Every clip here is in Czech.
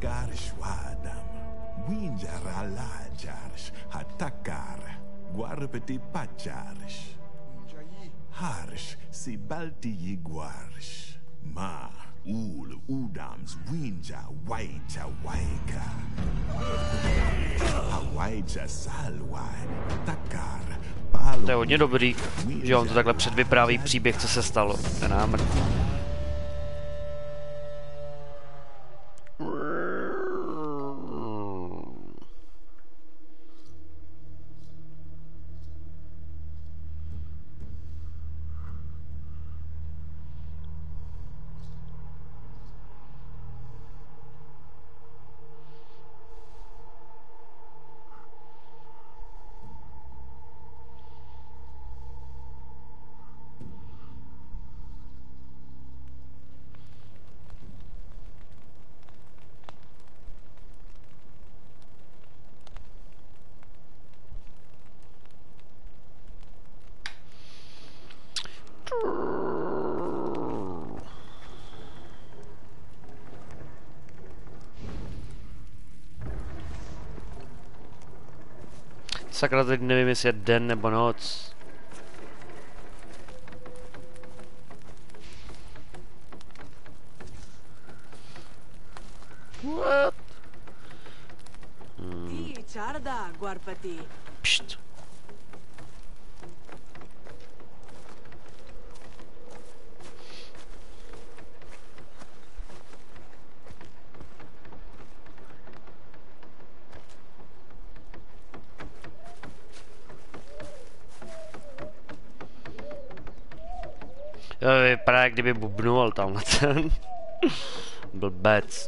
Garsh wadam. Winjara lajarsh. Hatakar. Guarpeti pajarsh. Harsh si balti yiguarsh. Ma ul udams winja waita waika. Hawaija salwai. Takar. To je hodně dobrý, že on to takhle předvypráví příběh, co se stalo. Ten námrt. Sakra, teď nevím, jestli je den nebo noc. What? Pšt. Vypadá, jak kdyby bubnul tamhle ten. Blbec.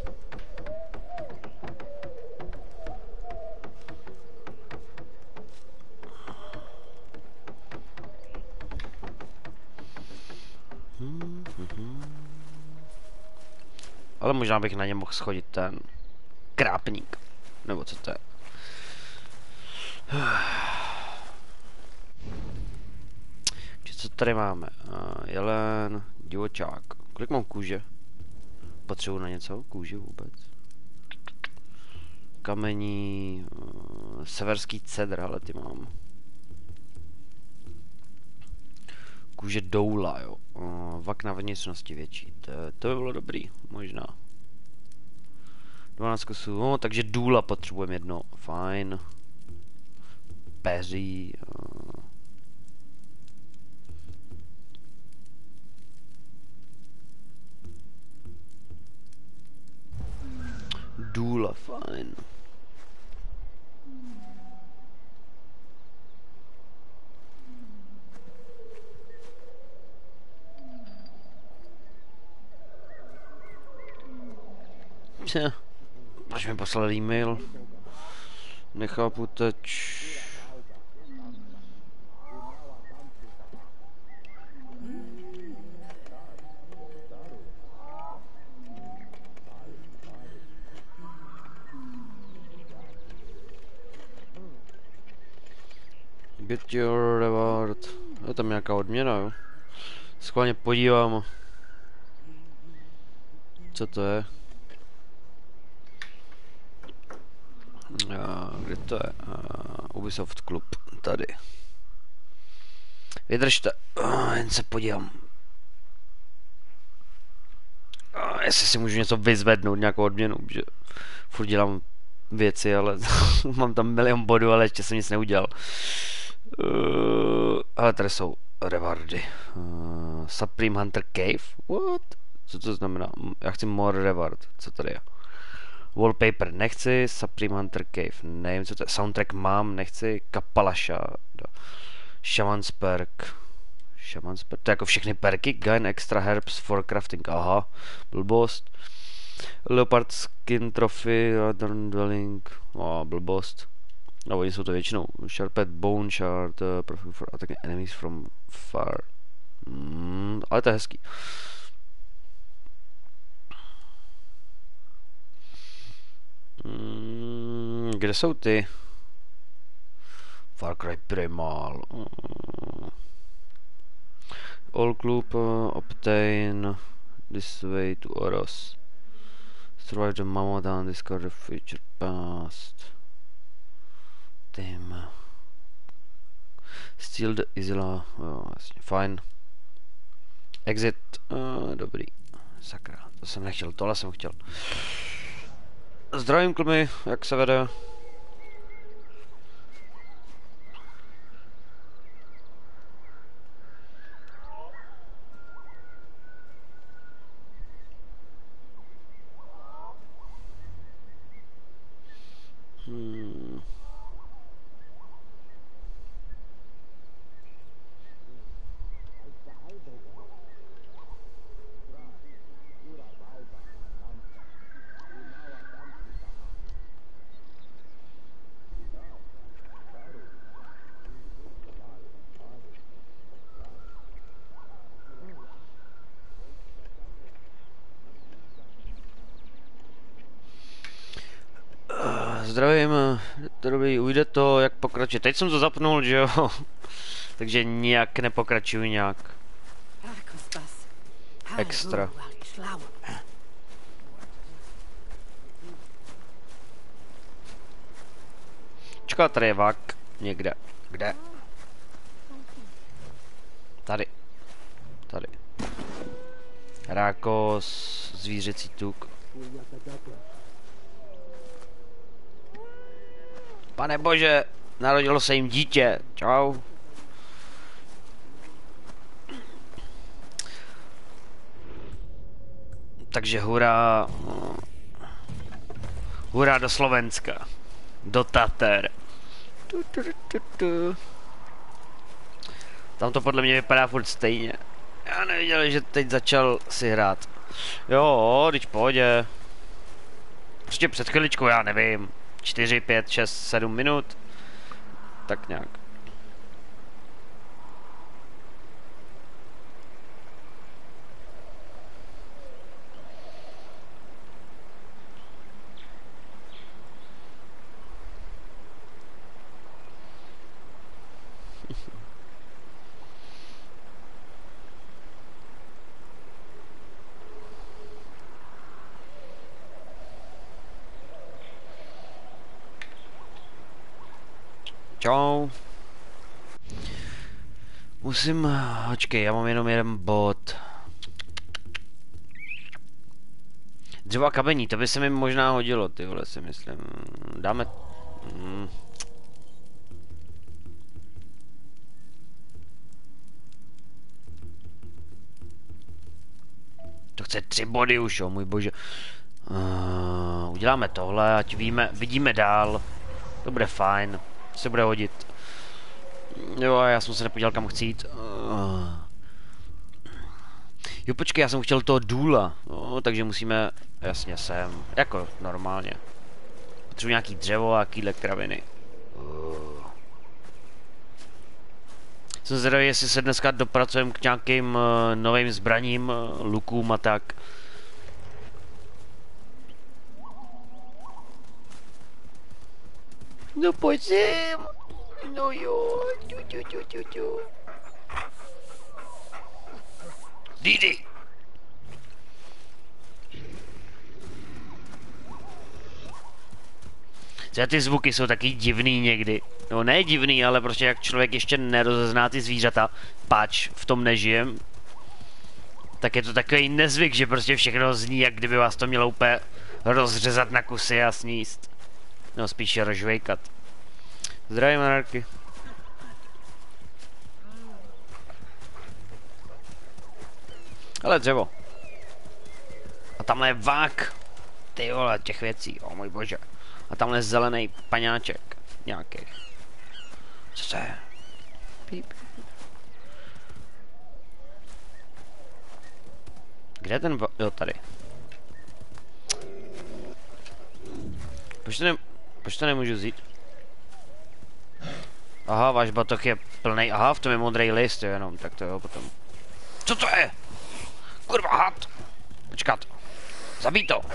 Ale možná bych na ně mohl schodit ten krápník. Nebo co to je? Co tady máme? Jelen, divočák. Kolik mám kůže? Potřebuji na něco? Kůži vůbec? Kamení, severský cedr, ale ty mám. Kůže doula, jo. Vak na vnitřnosti větší. To by bylo dobrý, možná. 12 kusů, no, takže důla potřebujeme jedno. Fajn. Peří. Důla, fajn. Až mi poslal e-mail. Nechápu teď. Get your reward. Je tam nějaká odměna, jo? Schválně podívám. Co to je? Kde to je? Ubisoft klub. Tady. Vydržte. Jen se podívám. Jestli si můžu něco vyzvednout, nějakou odměnu, že furt dělám věci, ale mám tam milion bodů, ale ještě jsem nic neudělal. Ale tady jsou rewardy. Supreme Hunter Cave? What? Co to znamená? Já chci more reward. Co tady je? Wallpaper nechci, Supreme Hunter Cave, nevím co to je, soundtrack mám, nechci, Kapalasha, Shaman's Perk, to je jako všechny perky, gain extra herbs for crafting, aha, blbost, Leopard Skin Trophy, Northern Dwelling, blbost, no oni jsou to většinou, Sharped Bone Shard, Profit for attacking enemies from far, ale to je hezký. Kde jsou ty? Far Cry Primal. All Club obtain this way to Oros. Survive the mammoth and discover the future past. Damn. Steal the Isla. Jo, jasně, fajn. Exit. Dobrý. Sakra, to jsem nechtěl, tohle jsem chtěl. Zdravím kluby, jak se vede? Zdravím, dobrý, ujde to, jak pokračuje. Teď jsem to zapnul, že jo, takže nijak nepokračuju nějak extra. Čeká, tady je vak, někde, kde? Tady, tady. Rákos, zvířecí tuk. Pane bože, narodilo se jim dítě. Čau. Takže hurá. Hurá do Slovenska. Do Tater. Tam to podle mě vypadá furt stejně. Já neviděl, že teď začal si hrát. Jo, teď pohodě. Prostě před chviličkou, já nevím. 4, 5, 6, 7 minut. Tak nějak. Čau. Musím... Počkej, já mám jenom jeden bod. Dřevo a kamení, to by se mi možná hodilo, ty vole, si myslím. Dáme... To chce 3 body už, jo, můj bože. Uděláme tohle, ať vidíme dál. To bude fajn. Se bude hodit. Jo, já jsem se nepodíval, kam chci jít. Jo, počkej, já jsem chtěl toho důla. No, takže musíme... Jasně, sem. Jako normálně. Potřebuji nějaký dřevo a jakýhle kraviny. Jsem zvědavý, jestli se dneska dopracujeme k nějakým novým zbraním, lukům a tak. No pojď sem. No jo. Didi. Ty zvuky jsou taky divný někdy. No ne divný, ale prostě jak člověk ještě nerozezná ty zvířata, pač v tom nežijem, tak je to takový nezvyk, že prostě všechno zní, jak kdyby vás to mělo úplně rozřezat na kusy a sníst. No spíše rozžvejkat. Zdravím, Anarky. Ale dřevo. A tamhle je vák. Ty vole, těch věcí, o můj bože. A tamhle je zelený paňáček. Nějaký. Co to je? Píp. Kde je ten jo, tady. Proč to nemůžu vzít? Aha, váš batoh je plný. Aha, v tom je modrý list, jo, jenom. Tak to jo, potom. Co to je? Kurva, had! Počkat. Zabij to.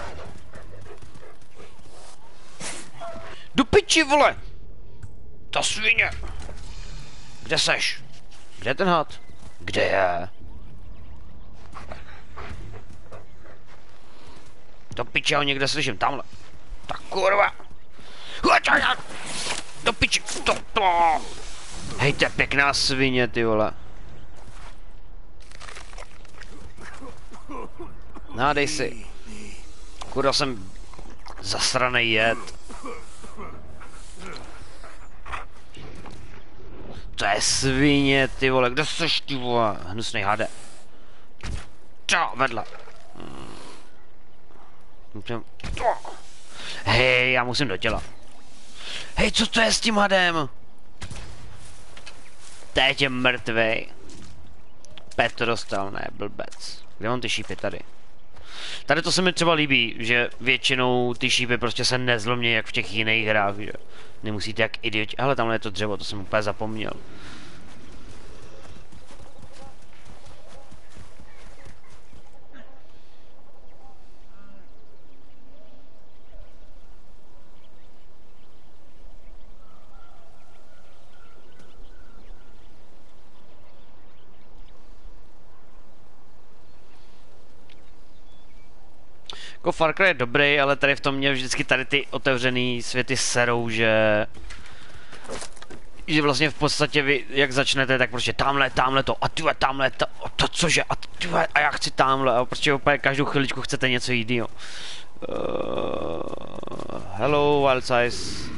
Do piči, vole! Ta svině! Kde seš? Kde je ten had? Kde je? Do piči, já ho někde slyším, tamhle. Tak kurva. Do piči, to. Hej, to je pěkná svině, ty vole. Nádej si. Kurva, jsem zasranej jed. To je svině, ty vole, kde seš, ty vole? Hnusnej hade. Čo, vedle. Hej, já musím do těla. Hej, co to je s tím hadem? Teď je mrtvej. Petr dostal, ne, blbec. Kde mám ty šípy? Tady. Tady to se mi třeba líbí, že většinou ty šípy prostě se nezlomí jak v těch jiných hrách, že nemusíte jak idioti. Hele, tamhle je to dřevo, to jsem úplně zapomněl. Jako Far Cry je dobrý, ale tady v tom mě vždycky tady ty otevřený světy serou, že vlastně v podstatě vy, jak začnete, tak prostě tamhle to, a tyhle tamhle to cože, a tyhle, a já chci tamhle, a prostě úplně každou chviličku chcete něco jiného. Hello, Wild Size.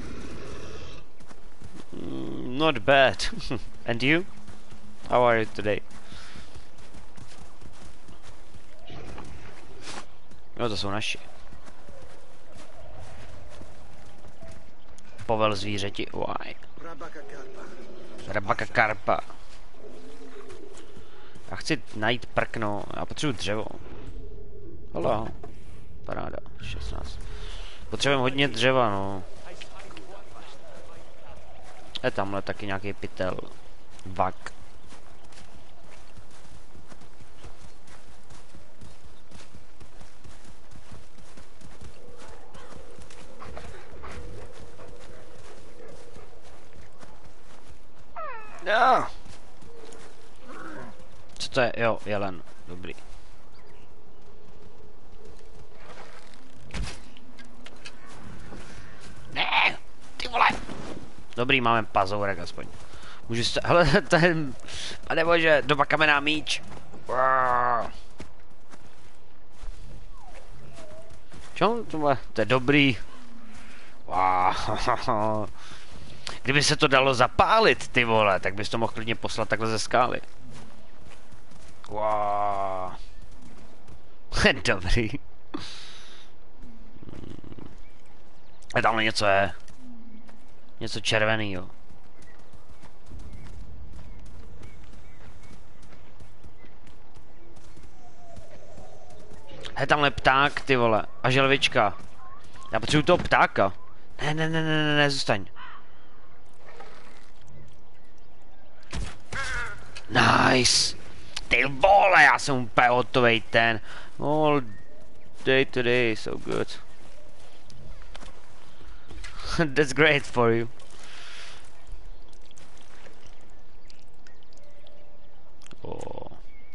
Not bad. And you? How are you today? No, to jsou naši. Povel zvířeti. Why? Rabaka karpa. Já chci najít prkno. Já potřebuji dřevo. Halo. Paráda. 16. Potřebujeme hodně dřeva, no. Je tamhle taky nějaký pytel. Vak. No. Co to je? Jo, jelen. Dobrý. Ne, ty vole. Dobrý, máme pazourek aspoň. Můžu se... Hele, ten... Pane bože, doba kamenná míč. Čo? To je dobrý. Kdyby se to dalo zapálit, ty vole, tak bys to mohl klidně poslat takhle ze skály. Wow. Dobrý. A tamhle něco je. Něco červenýho. Je tamhle pták, ty vole. A želvička. Já potřebuji toho ptáka. Ne, zůstaň. Nice. Ty vole, já jsem úplně hotovej ten. All day today, so good. That's great for you. Oh.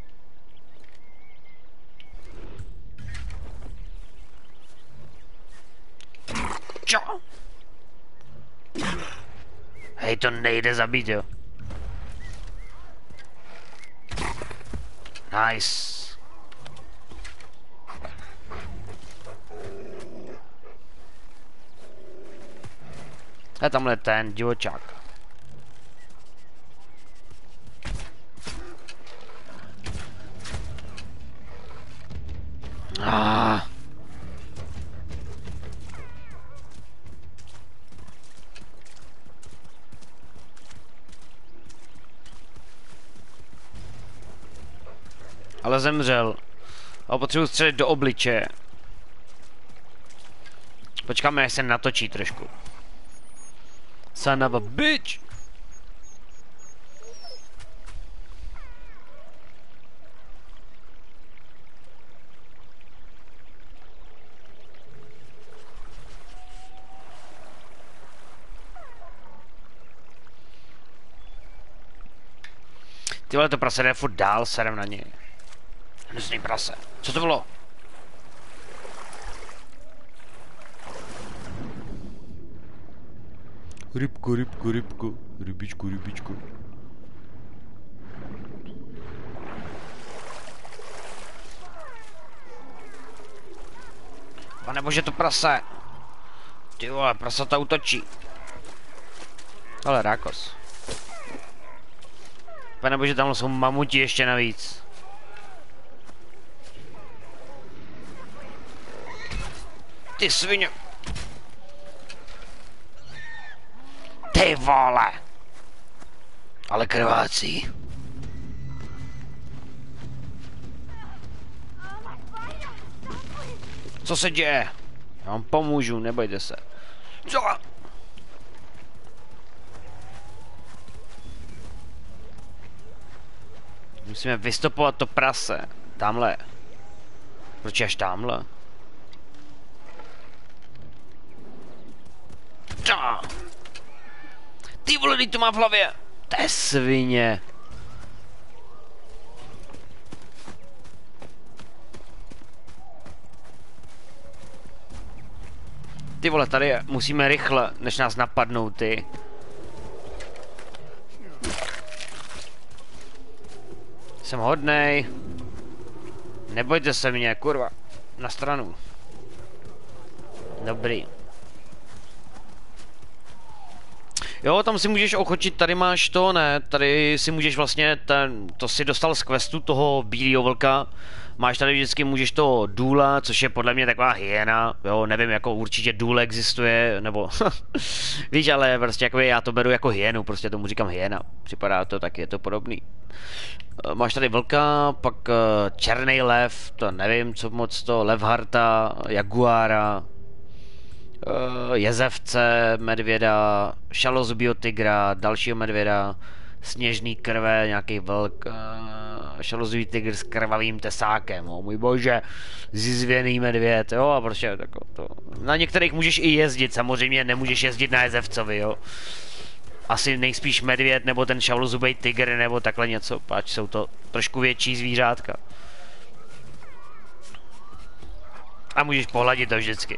Čo? Hej, to nejde zabít, jo. Nice. A tamhle ten divočák. Ale zemřel. A potřebuji střelit do obličeje. Počkáme, až se natočí trošku. Son of a bitch! Ty vole, to prase jde furt dál, serem na něj. Hnusný prase. Co to bylo? Rybko, rybko, rybko. Rybičku, rybičku. Pane bože, to prase. Ty vole, prasata útočí. Ale rákos. Pane bože, tam jsou mamuti ještě navíc. Ty svině. Ty vole. Ale krvácí. Co se děje? Já vám pomůžu, nebojte se. Co? Musíme vystopovat to prase. Tamhle. Proč až tamhle? Ty vole, teď to má v hlavě. To je svině. Ty vole, tady musíme rychle, než nás napadnou ty. Jsem hodnej. Nebojte se mě, kurva. Na stranu. Dobrý. Jo, tam si můžeš ochočit, tady máš to, ne, tady si můžeš vlastně, to si dostal z questu toho bílého vlka. Máš tady vždycky, můžeš to důla, což je podle mě taková hyena, jo, nevím, jako určitě důl existuje, nebo, víš, ale prostě jako já to beru jako hyenu, prostě tomu říkám hyena, připadá to tak, je to podobný. Máš tady vlka, pak černý lev, to nevím, co moc to, levharta, jaguára, jezevce, medvěda, šalozubího tygra, dalšího medvěda, sněžný krve, nějaký vlk, šalozubý tygr s krvavým tesákem, oh můj bože, zizvěný medvěd, jo, a prostě to. Na některých můžeš i jezdit, samozřejmě nemůžeš jezdit na jezevcovi, jo. Asi nejspíš medvěd, nebo ten šalozubý tygr, nebo takhle něco, pač jsou to trošku větší zvířátka. A můžeš pohladit to vždycky.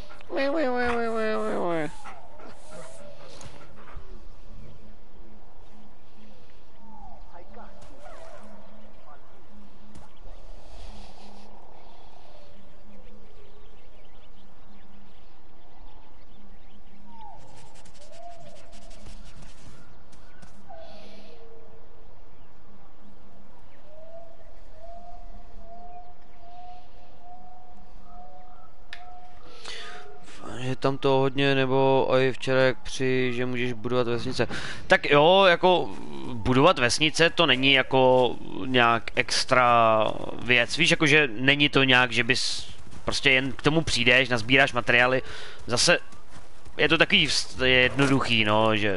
Je tam to hodně, nebo i včera jak že můžeš budovat vesnice. Tak jo, jako budovat vesnice to není jako nějak extra věc. Víš, jakože není to nějak, že bys prostě jen k tomu přijdeš, nazbíráš materiály. Zase je to takový jednoduchý, no, že...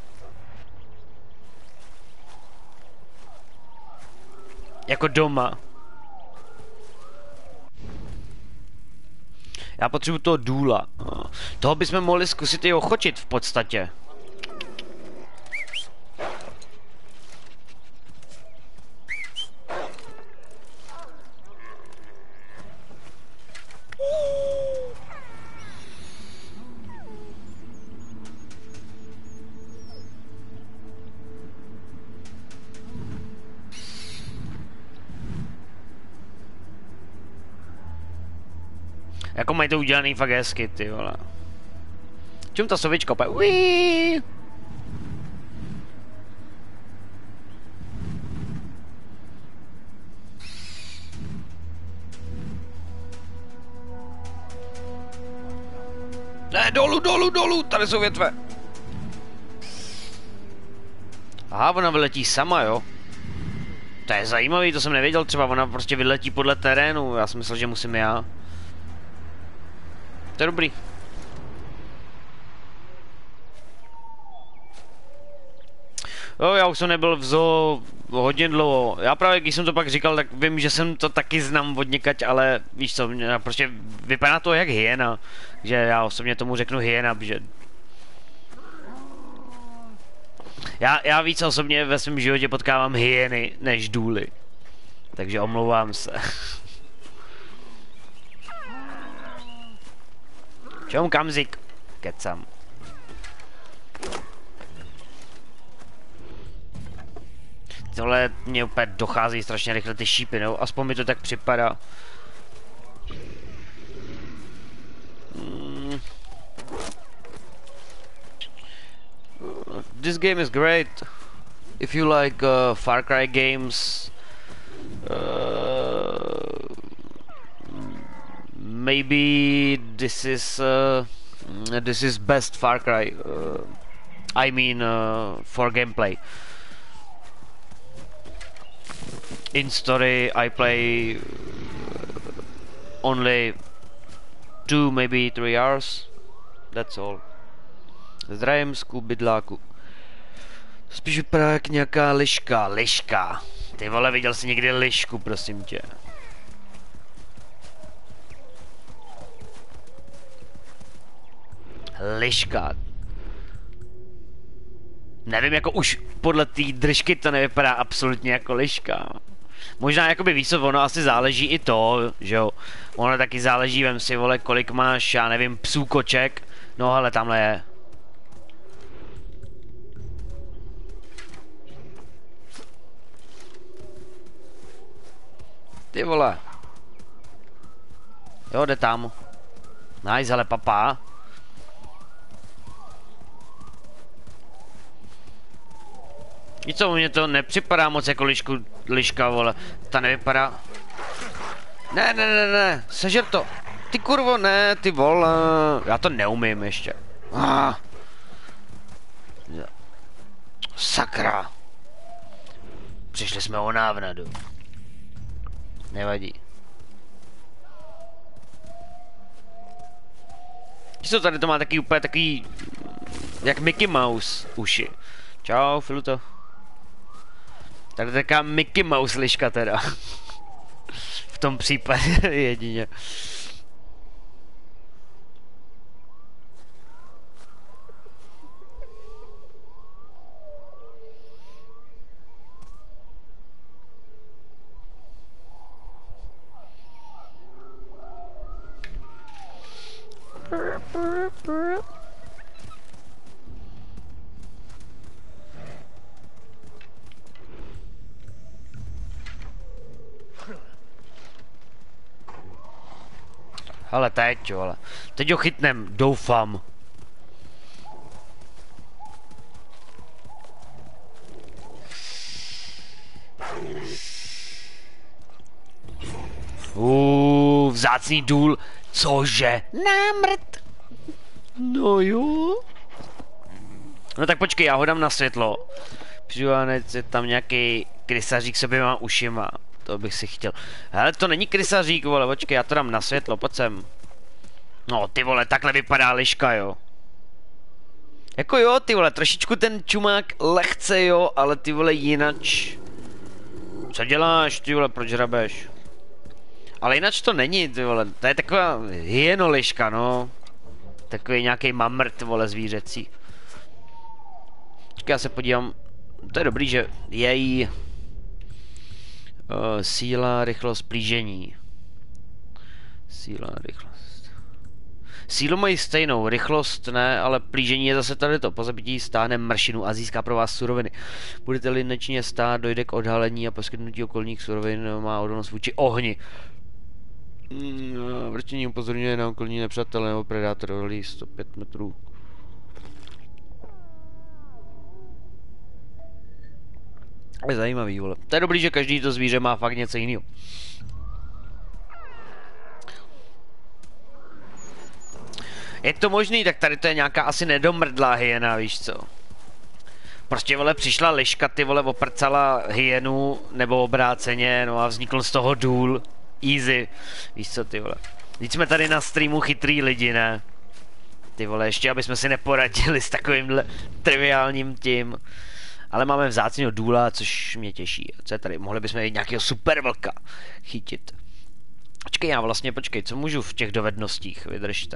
Jako doma. Já potřebuji toho důla. Toho bychom mohli zkusit i ochočit v podstatě. Jako mají to udělaný fakt hezky, ty vole. Čum ta sovička opět? Uiii. Ne, dolů, dolů, dolů, tady jsou větve. Aha, ona vyletí sama, jo. To je zajímavý, to jsem nevěděl, třeba ona prostě vyletí podle terénu, já jsem myslel, že musím já. To je dobrý. Jo, já už jsem nebyl v zoo hodně dlouho. Já právě, když jsem to pak říkal, tak vím, že jsem to taky znám od někať, ale víš co, prostě vypadá to jak hyena. Že já osobně tomu řeknu hyena, že... Já víc osobně ve svém životě potkávám hyeny než důly. Takže omlouvám se. Čom kamzik? Kecam. Tohle mě úplně dochází strašně rychle ty šípy, no, aspoň mi to tak připadá. This game is great. If you like Far Cry games, maybe this is best Far Cry. I mean for gameplay. In story I play only 2 maybe 3 hours. That's all. Zdravím z bydláku. Spíš vypadá jak nějaká liška. Liška. Ty vole, viděl jsi někdy lišku, prosím tě. Liška. Nevím, jako už podle té držky to nevypadá absolutně jako liška. Možná jakoby víc, ono asi záleží i to, že jo. Ono taky záleží, vem si, vole, kolik máš, já nevím, psů, koček. No ale tamhle je. Ty vole. Jo, jde tam. Nice, ale papá. Víš co, mně to nepřipadá moc jako liška, vole. Ta nevypadá. Ne, sežer to. Ty kurvo, ne, ty vole. Já to neumím ještě. Sakra. Přišli jsme o návnadu. Nevadí. Víš co, tady to má taky úplně takový jak Mickey Mouse uši. Čau, Filuto. Tady je taková Mickey Mouse liška teda. V tom případě jedině. Ale teď jo, ale. Teď ho chytnem, doufám. Vzácný důl. Cože? Námrt. No jo. No tak počkej, já ho dám na světlo. Přivanec je tam nějaký krysařík s oběma ušima. To bych si chtěl. Hele, to není krysařík, vole, počkej, já to dám na světlo, pojď sem. No, ty vole, takhle vypadá liška, jo. Jako jo, ty vole, trošičku ten čumák lehce, jo, ale ty vole jinač. Co děláš, ty vole, proč hrabeš? Ale jinak to není, ty vole, to je taková hyenoliška, no. Takový nějaký mamrt, vole, zvířecí. Počkej, já se podívám. To je dobrý, že její síla, rychlost, plížení. Síla, rychlost. Sílu mají stejnou, rychlost ne, ale plížení je zase tady to. Po zabití stáhne mršinu a získá pro vás suroviny. Budete-li nečinně stát, dojde k odhalení a poskytnutí okolních surovin, má odolnost vůči ohni. Vrtění upozorňuje na okolní nepřátelé nebo predátory 105 metrů. Je zajímavý, vole. To je dobrý, že každý to zvíře má fakt něco jiného. Je to možný, tak tady to je nějaká asi nedomrdlá hyena, víš co? Prostě, vole, přišla liška, ty vole, oprcala hyenu, nebo obráceně, no a vznikl z toho důl. Easy. Víš co, ty vole. Teď jsme tady na streamu chytrý lidi, ne? Ty vole, ještě aby jsme si neporadili s takovýmhle triviálním tím. Ale máme vzácného důla, což mě těší. Co je tady? Mohli bychom jít nějakého super vlka chytit. Počkej, co můžu v těch dovednostích? Vydržte.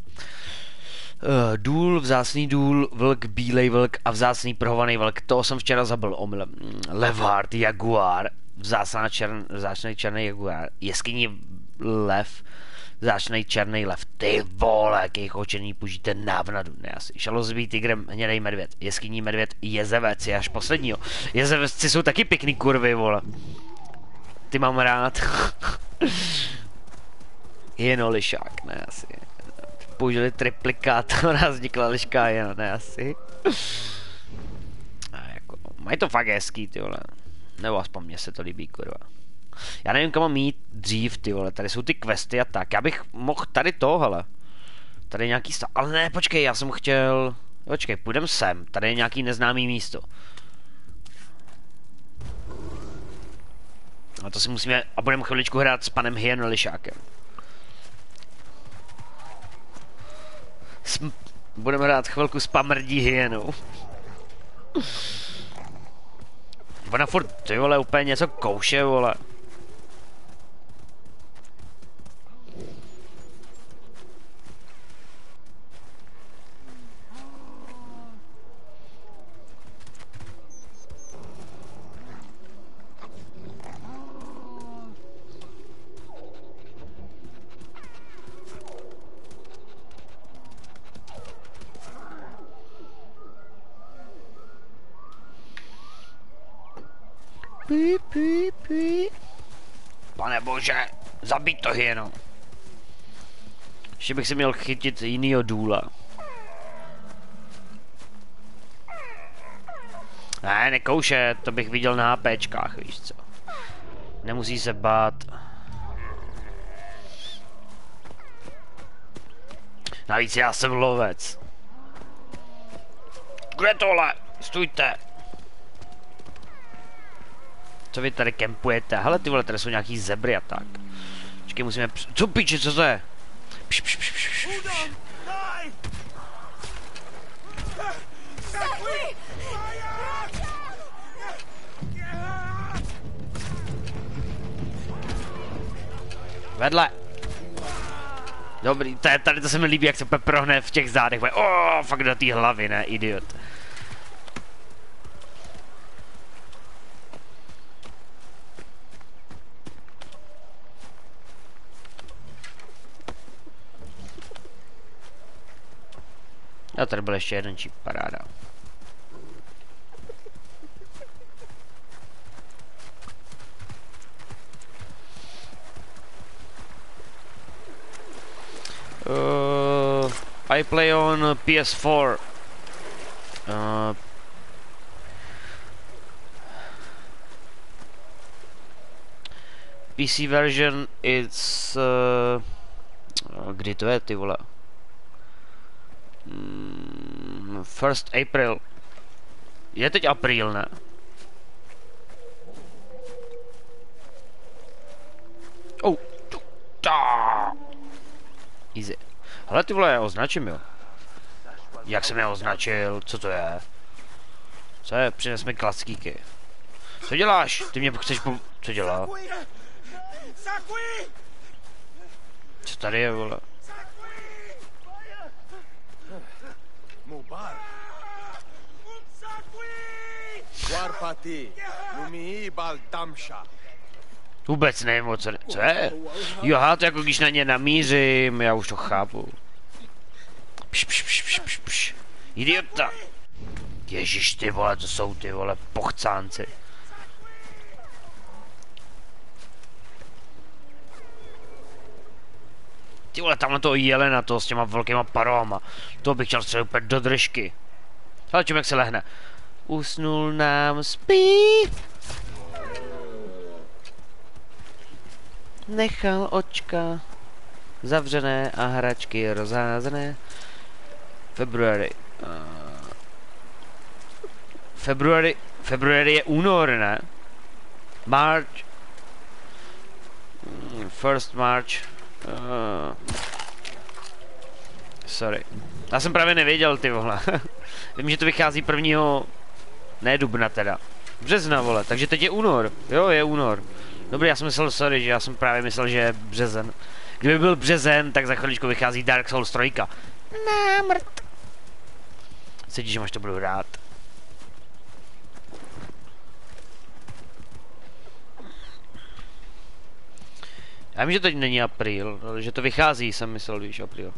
Důl, vzácný důl, vlk, bílej vlk a prohovaný vlk. To jsem včera zabil omylem. Levard, jaguár, vzácný černý jaguár, jeskyní lev, Zášnej černý lev. Ty vole, jaký chočený použijte návnadu. Ne asi. Šalozbý tigrem, hnědej medvěd. Jeskyní medvěd, jezevec je až posledního. Jezevci jsou taky pěkný kurvy, vole. Ty mám rád. Jeno lišák, ne asi. Použili triplikátor a vznikla lišká jena, ne asi. A jako, mají to fakt hezký, ty vole. Nebo aspoň mně se to líbí, kurva. Já nevím, kam mám jít dřív, ty vole. Tady jsou ty questy a tak. Já bych mohl tady to, hele. Tady je nějaký stav. Ale ne, počkej, já jsem chtěl... Počkej, půjdem sem. Tady je nějaký neznámý místo. A to si musíme... A budeme chviličku hrát s panem Hyenolišákem. Budeme hrát chvilku s pamrdí hyenou. Ona furt, ty vole, úplně něco kouše, vole. Pí. Pane bože, zabít to hyeno. Ještě bych si měl chytit jinýho důla. Ne, nekouše, to bych viděl na HPčkách, víš co. Nemusí se bát. Navíc já jsem lovec. Kde tohle? Stůjte. Co vy tady kempujete? Hele, ty vole, tady jsou nějaký zebry a tak. Počkej, musíme... Co piče, co to je? Pš. Vedle. Dobrý, tady to se mi líbí, jak se prohne v těch zádech. Fakt do té hlavy, ne, idiot. A tady byl ještě jeden čip, paráda. I play on PS4. PC version it's kdy to je, ty vole? 1st April. Je teď apríl, ne? Easy. Hele, ty vole, já označím, jo. Jak jsem je označil? Co to je? Co je? Přines mi klackíky. Co děláš? Ty mě chceš Co dělá? Co tady je, vole? Vůbec nevím, co je? Jo, to jako když na ně namířím, já už to chápu. Pš. Idiota. Ježiš, ty vole, to jsou ty vole pochcánci. Ty vole, tamhle toho jelena, to s těma velkýma parohama. To bych chtěl střelit úplně do držky. Ale čím jak se lehne. Usnul nám spí. Nechal očka zavřené a hračky rozházené. February je únor, ne? March. First March. Sorry. Já jsem právě nevěděl, ty vole. Vím, že to vychází 1. Ne dubna teda. Března, vole, takže teď je únor. Jo, je únor. Dobrý, já jsem myslel, sorry, že já jsem právě myslel, že je březen. Kdyby byl březen, tak za chviličku vychází Dark Souls 3. Námrt. Cítíš, že máš to budu rád. Já vím, že teď není apríl, ale že to vychází, jsem myslel, víš, apríl.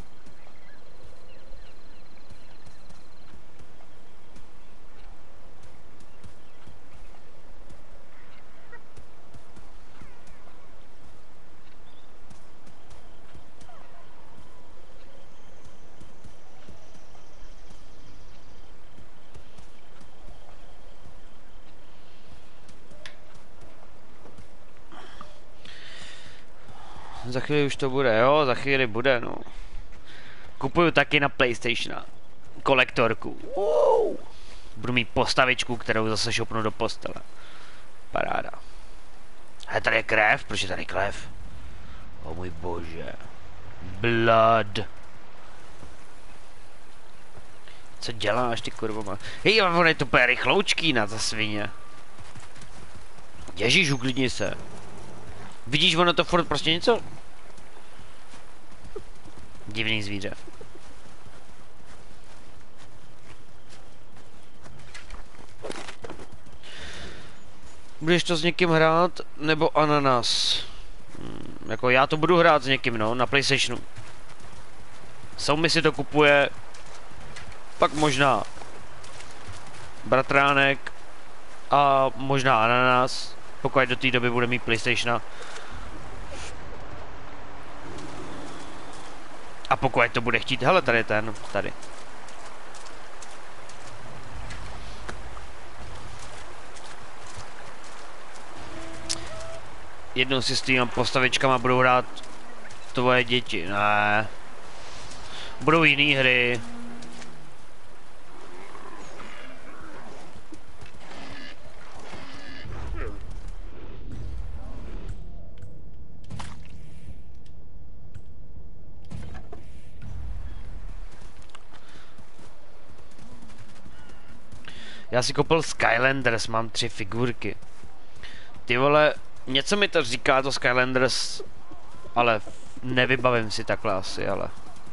Za chvíli už to bude, jo, za chvíli bude, no. Kupuju taky na PlayStationa. Kolektorku. Budu mít postavičku, kterou zase šopnu do postele. Paráda. A tady je krev, proč je tady krev? O můj bože. Blood. Co děláš, ty kurva? Hej, on je to úplně rychloučký na ta svině. Ježíš, uklidni se. Vidíš, ono to furt prostě něco? Divný zvíře. Budeš to s někým hrát, nebo ananas? Jako já to budu hrát s někým, no, na PlayStationu. Soumi si to kupuje, pak možná bratránek a možná ananas, pokud do té doby bude mít PlayStationa. A pokud to bude chtít, hele, tady je ten, tady. Jednou si s těma postavičkama budou hrát tvoje děti, ne. Budou jiný hry. Já si koupil Skylanders, mám 3 figurky. Ty vole, něco mi to říká to Skylanders, ale nevybavím si takhle asi, ale.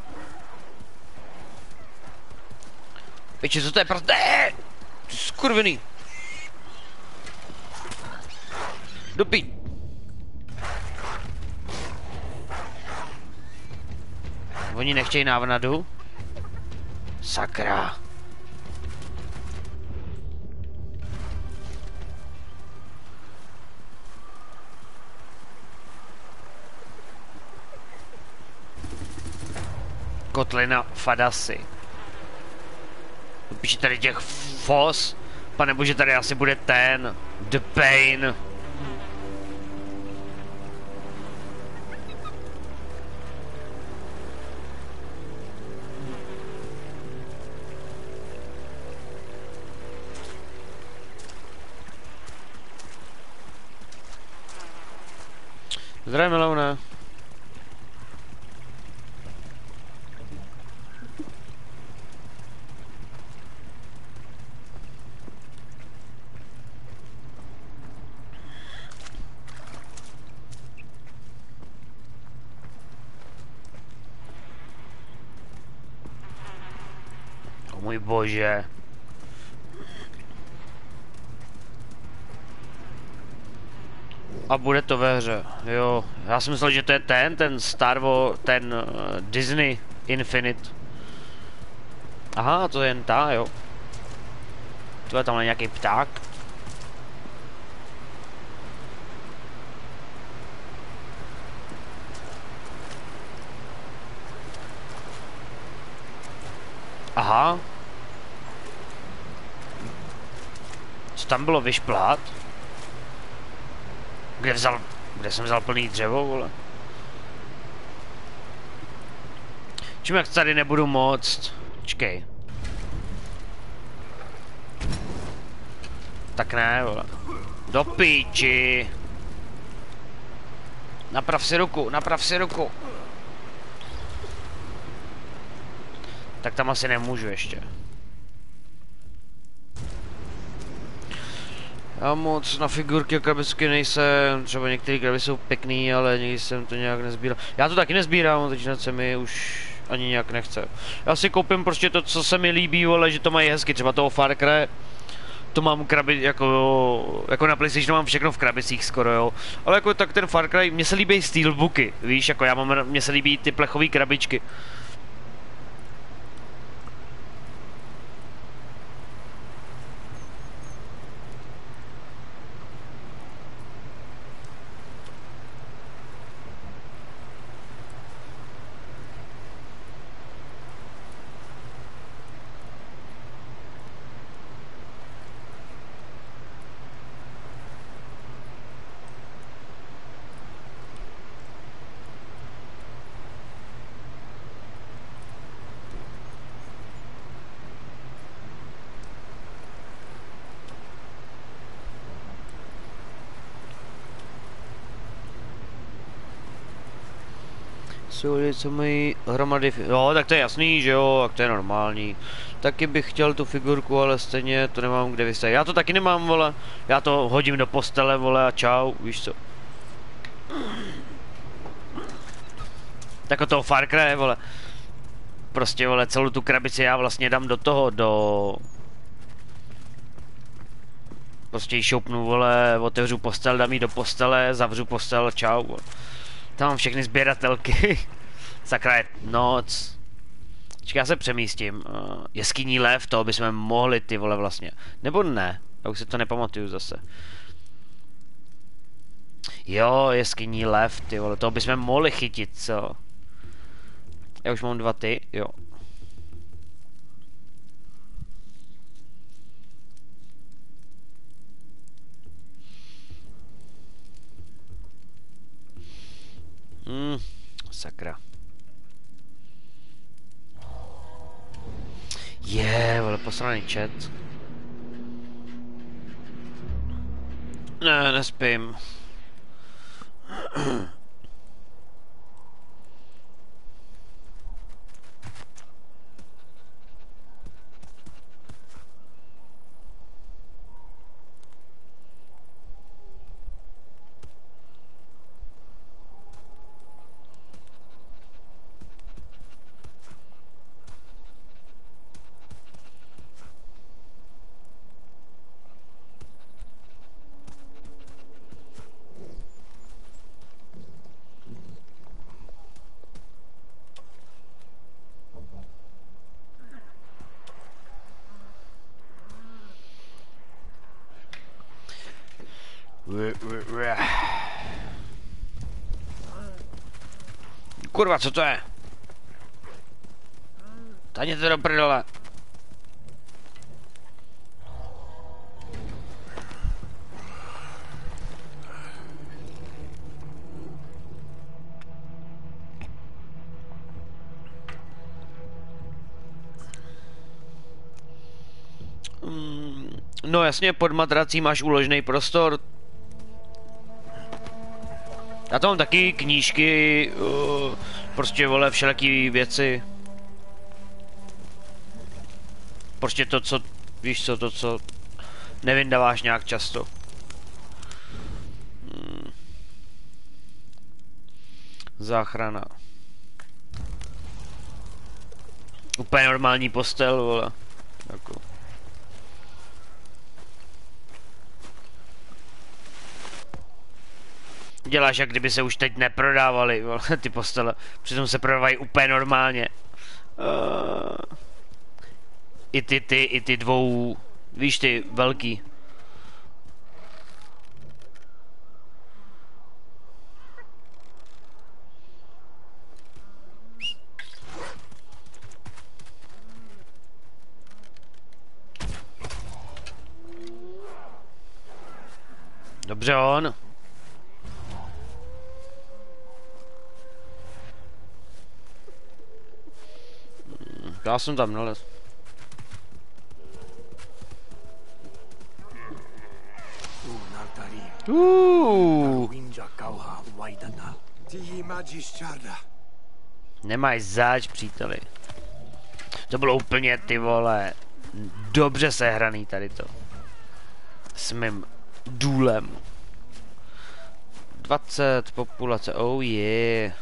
Piči, co to je prostě? Ty skurvený. Dopí. Oni nechtějí návnadu? Sakra. Kotlina Fadasy. Píše tady těch fos. Panebože, tady asi bude ten The Pain. Zdravím, Meloune. Můj bože. A bude to ve hře, jo. Já jsem myslel, že to je ten Star Wars, ten Disney Infinite. Aha, to je jen ta, jo. To je tamhle nějaký pták. Aha. Co tam bylo vyšplhat? Kde jsem vzal plný dřevo, vole? Čím jak tady nebudu moct? Čkej. Tak ne, vole. Do píči. Naprav si ruku, naprav si ruku. Tak tam asi nemůžu ještě. Já moc na figurky a krabičky nejsem, třeba některé krabičky jsou pěkný, ale nikdy jsem to nějak nezbíral. Já to taky nezbírám, takže se mi už ani nějak nechce. Já si koupím prostě to, co se mi líbí, ale že to mají hezky, třeba toho Far Cry. to mám krabi, jako na PlayStationu mám všechno v krabicích skoro, jo. Ale jako tak ten Far Cry, mně se líbí steelbooky, víš, jako mně se líbí ty plechové krabičky. Jsou lidi, co mají hromady... Jo, tak to je jasný, že jo, tak to je normální. Taky bych chtěl tu figurku, ale stejně to nemám kde vystavit. Já to taky nemám, vole. Já to hodím do postele, vole, a čau, víš co. Tak o toho Far Cry, vole. Prostě, vole, celou tu krabici já vlastně dám do toho, Prostě ji šoupnu, vole, otevřu postel, dám ji do postele, zavřu postel, čau, vole. Tam mám všechny sběratelky. Sakra, je noc. Počkej, já se přemístím. Jeskyní lev, to bychom mohli, ty vole, vlastně. Nebo ne? Já už si to nepamatuju zase. Jo, jeskyní lev, ty vole, to bychom mohli chytit, co? Já už mám 2 ty, jo. Sakra. Vole, posraný chat. Ne, nespím. Kurva, co to je? Tady to do prdele. No jasně, pod matrací máš uložený prostor. Já to mám taky knížky, prostě, vole, všelijaký věci. Prostě to, co, víš co, to, co nevyndáváš nějak často. Záchrana. Úplně normální postel, vole. Jako. Děláš, jak kdyby se už teď neprodávaly, vole, ty postele. Přitom se prodávají úplně normálně. I ty dvou, víš, ty velký. Dobře, on. Já jsem tam nalez. Nemáš zač, příteli. To bylo úplně, ty vole, dobře sehraný tady to. S mým důlem. 20 populace, oh yeah.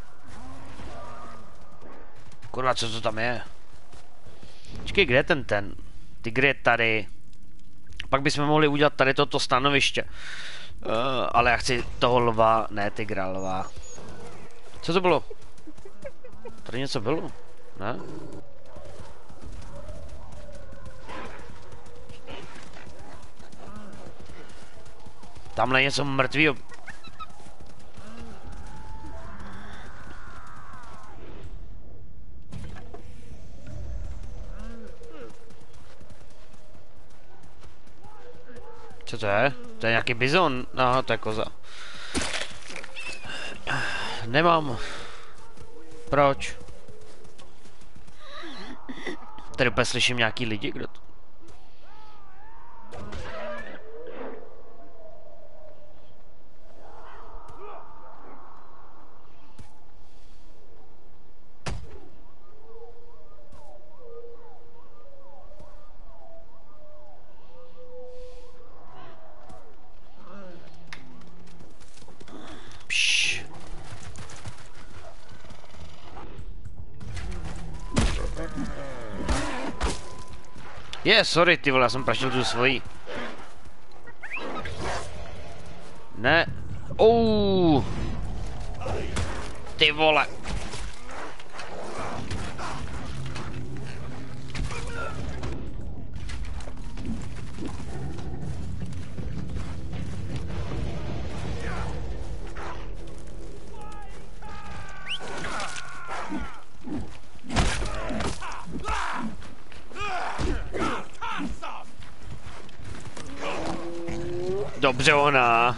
Kurva, co to tam je? Počkej, kde je ten? Tygr je tady. Pak bychom mohli udělat tady toto stanoviště. Ale já chci toho lva, ne tygra, lva. Co to bylo? Tady něco bylo? Ne? Tamhle je něco mrtvýho. Co to je? To je nějaký bizon. Aha, to je koza. Nemám. Proč? Tady úplně slyším nějaký lidi, kdo to? Sorry, ty vole, já jsem praštil tu svojí. Ne. Ty vole. Dobře, ona.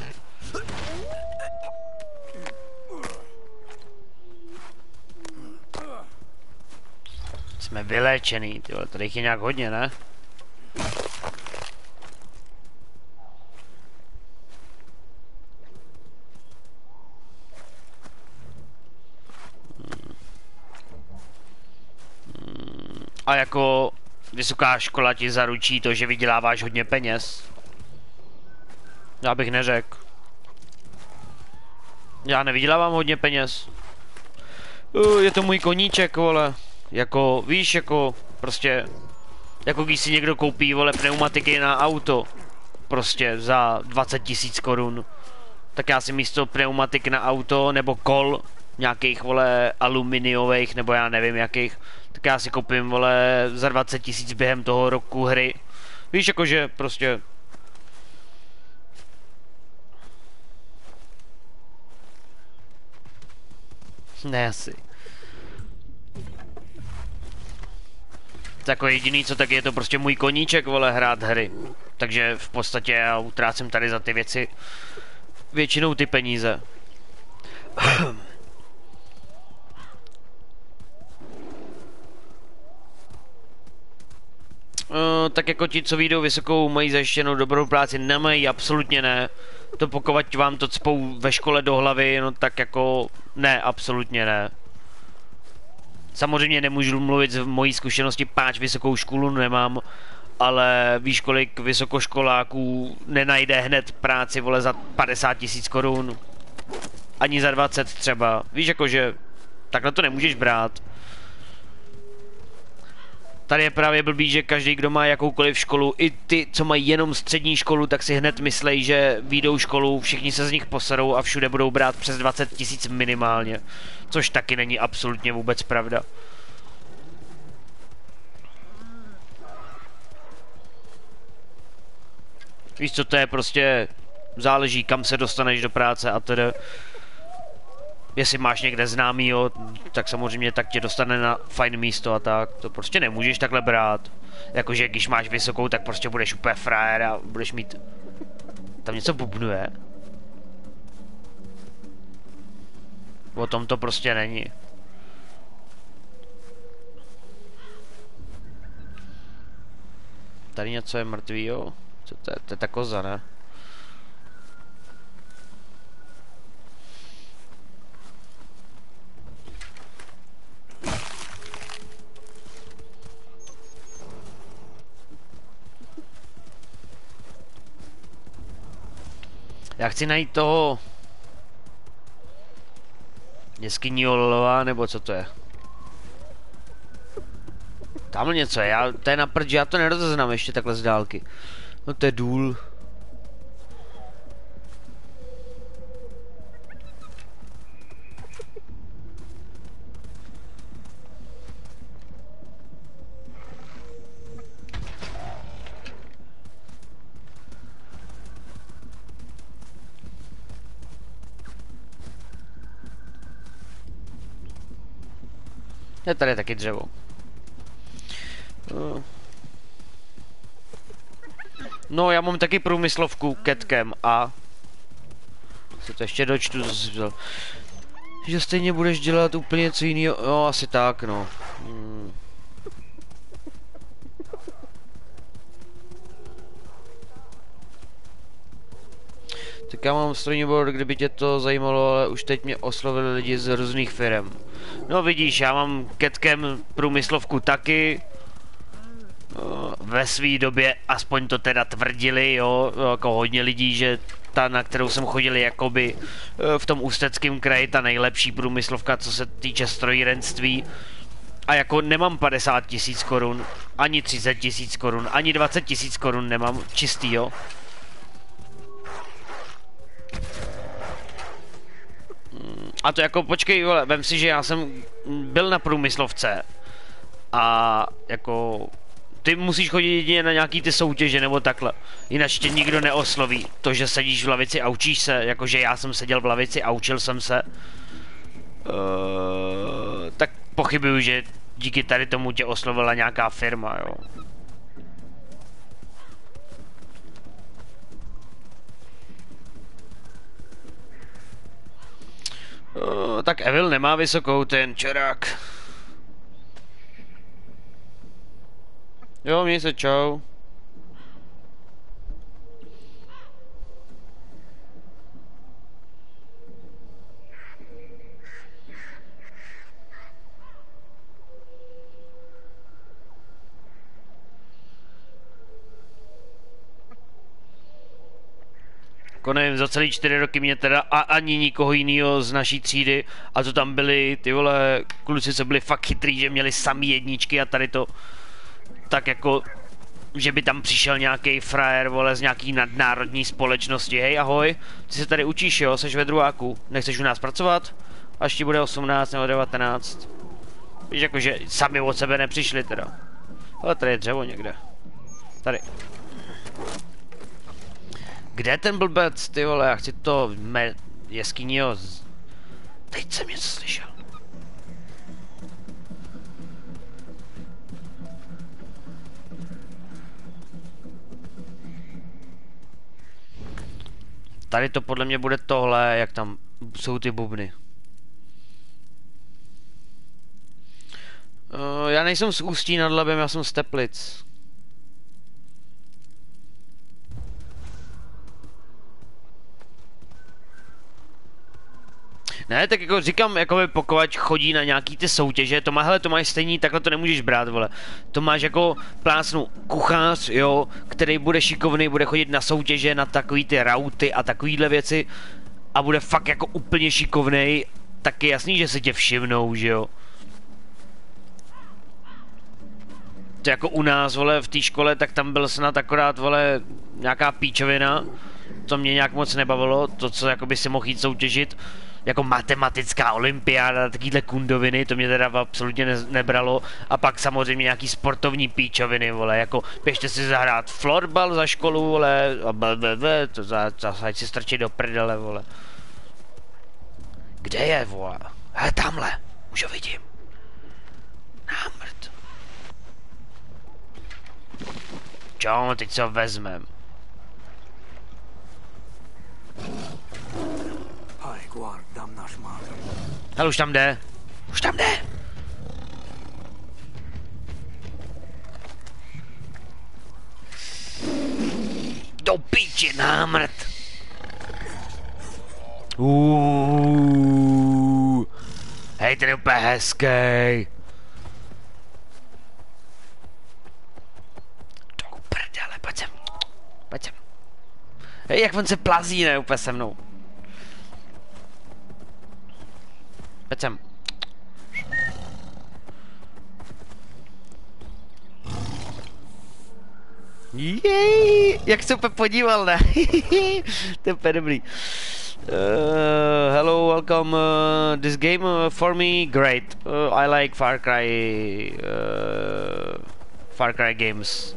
Jsme vyléčený, tyhle, tady jich je nějak hodně, ne? A jako vysoká škola ti zaručí to, že vyděláváš hodně peněz. Já bych neřekl. Já nevydělávám hodně peněz. Je to můj koníček, vole. Jako, víš, jako, prostě, jako když si někdo koupí, vole, pneumatiky na auto. Prostě za 20 000 korun. Tak já si místo pneumatik na auto, nebo kol, nějakých, vole, aluminiových, nebo já nevím jakých, tak já si koupím, vole, za 20 000 během toho roku hry. Víš, jakože, prostě... Ne asi. Jako jediný co, tak je to prostě můj koníček, vole, hrát hry. Takže v podstatě já utrácím tady za ty věci většinou ty peníze. Tak jako ti, co vyjdou vysokou, mají zajištěnou dobrou práci, nemají, absolutně ne. To pokud vám to cpou ve škole do hlavy, no tak jako ne, absolutně ne. Samozřejmě nemůžu mluvit z mojí zkušenosti, páč vysokou školu nemám, ale víš, kolik vysokoškoláků nenajde hned práci, vole, za 50 000 korun. Ani za 20 třeba. Víš, jakože takhle to nemůžeš brát. Tady je právě blbý, že každý, kdo má jakoukoliv školu, i ty, co mají jenom střední školu, tak si hned myslej, že vyjdou školu, všichni se z nich poserou a všude budou brát přes 20 000 minimálně. Což taky není absolutně vůbec pravda. Víš co, to je prostě... Záleží, kam se dostaneš do práce a tedy... Jestli máš někde známýho, tak samozřejmě tak tě dostane na fajn místo a tak. To prostě nemůžeš takhle brát. Jakože když máš vysokou, tak prostě budeš úplně frajer a budeš mít... Tam něco bubnuje. O tom to prostě není. Tady něco je mrtvýho. Co to je? To je ta koza, ne? Já chci najít toho... Jeskyního lva, nebo co to je? Tamhle něco je, to je na prd, já to nerozeznám ještě takhle z dálky. No to je důl. Je tady taky dřevo. No, já mám taky průmyslovku Catcam a... Se to ještě dočtu, že stejně budeš dělat úplně něco jiného. No, asi tak, no. Tak já mám strojní board, kdyby tě to zajímalo, ale už teď mě oslovili lidi z různých firm. No vidíš, já mám Catcam průmyslovku taky. Ve své době aspoň to teda tvrdili, jo, jako hodně lidí, že ta, na kterou jsem chodil jakoby v tom Ústeckém kraji, ta nejlepší průmyslovka, co se týče strojírenství. A jako nemám 50 000 korun, ani 30 000 korun, ani 20 000 korun nemám, čistý, jo. A to jako, počkej, vole, vem si, že já jsem byl na průmyslovce a jako... Ty musíš chodit jedině na nějaký ty soutěže nebo takhle. Jinak tě nikdo neosloví. To, že sedíš v lavici a učíš se, jakože já jsem seděl v lavici a učil jsem se. Tak pochybuju, že díky tady tomu tě oslovila nějaká firma, jo. Tak Evil nemá vysokou, ten čurák. Jo, měj se, čau. Jako nevím, za celý 4 roky mě teda ani nikoho jiného z naší třídy, a to tam byli ty vole kluci, co byli fakt chytrý, že měli samý jedničky a tady to. Tak jako, že by tam přišel nějaký frajer, vole, z nějaký nadnárodní společnosti. Hej, ahoj, ty se tady učíš, jo, seš ve druháku, nechceš u nás pracovat? Až ti bude 18 nebo 19. Víš, jakože sami od sebe nepřišli teda. Ale tady je dřevo někde. Tady. Kde je ten blbec, ty vole, já chci to jeskyního Teď jsem něco slyšel. Tady to podle mě bude tohle, jak tam jsou ty bubny. Já nejsem z Ústí nad Labem, já jsem z Teplic. Ne, tak jako říkám, jakoby pokud chodí na nějaký ty soutěže, to má, hele, to máš stejný, takhle to nemůžeš brát, vole. To máš jako plásnu kuchař, jo, který bude šikovný, bude chodit na soutěže, na takový ty rauty a takovýhle věci a bude fakt jako úplně šikovnej, tak je jasný, že se tě všimnou, že jo. To jako u nás, vole, v té škole, tak tam byl snad akorát, vole, nějaká píčovina, to mě nějak moc nebavilo, to, co jakoby si mohl jít soutěžit, jako matematická olympiáda, takovýhle kundoviny, to mě teda absolutně nebralo. A pak samozřejmě nějaký sportovní píčoviny, vole, jako běžte si zahrát florbal za školu, vole, a to zase si strčit do prdele, vole. Kde je, vole? Hele, tamhle, už ho vidím. Námrt. Čau, teď se ho vezmem. Hele, už tam jde. Už tam jde. Do píči, námrt. Hej, ten je úplně hezký. Do prdele, pojď sem. Pojď sem. Hej, jak on se plazí, ne, úplně se mnou. Pojď sem. Jej, jak se úplně podíval, ne? To je úplně dobrý. Hello, welcome. This game for me great. I like Far Cry games.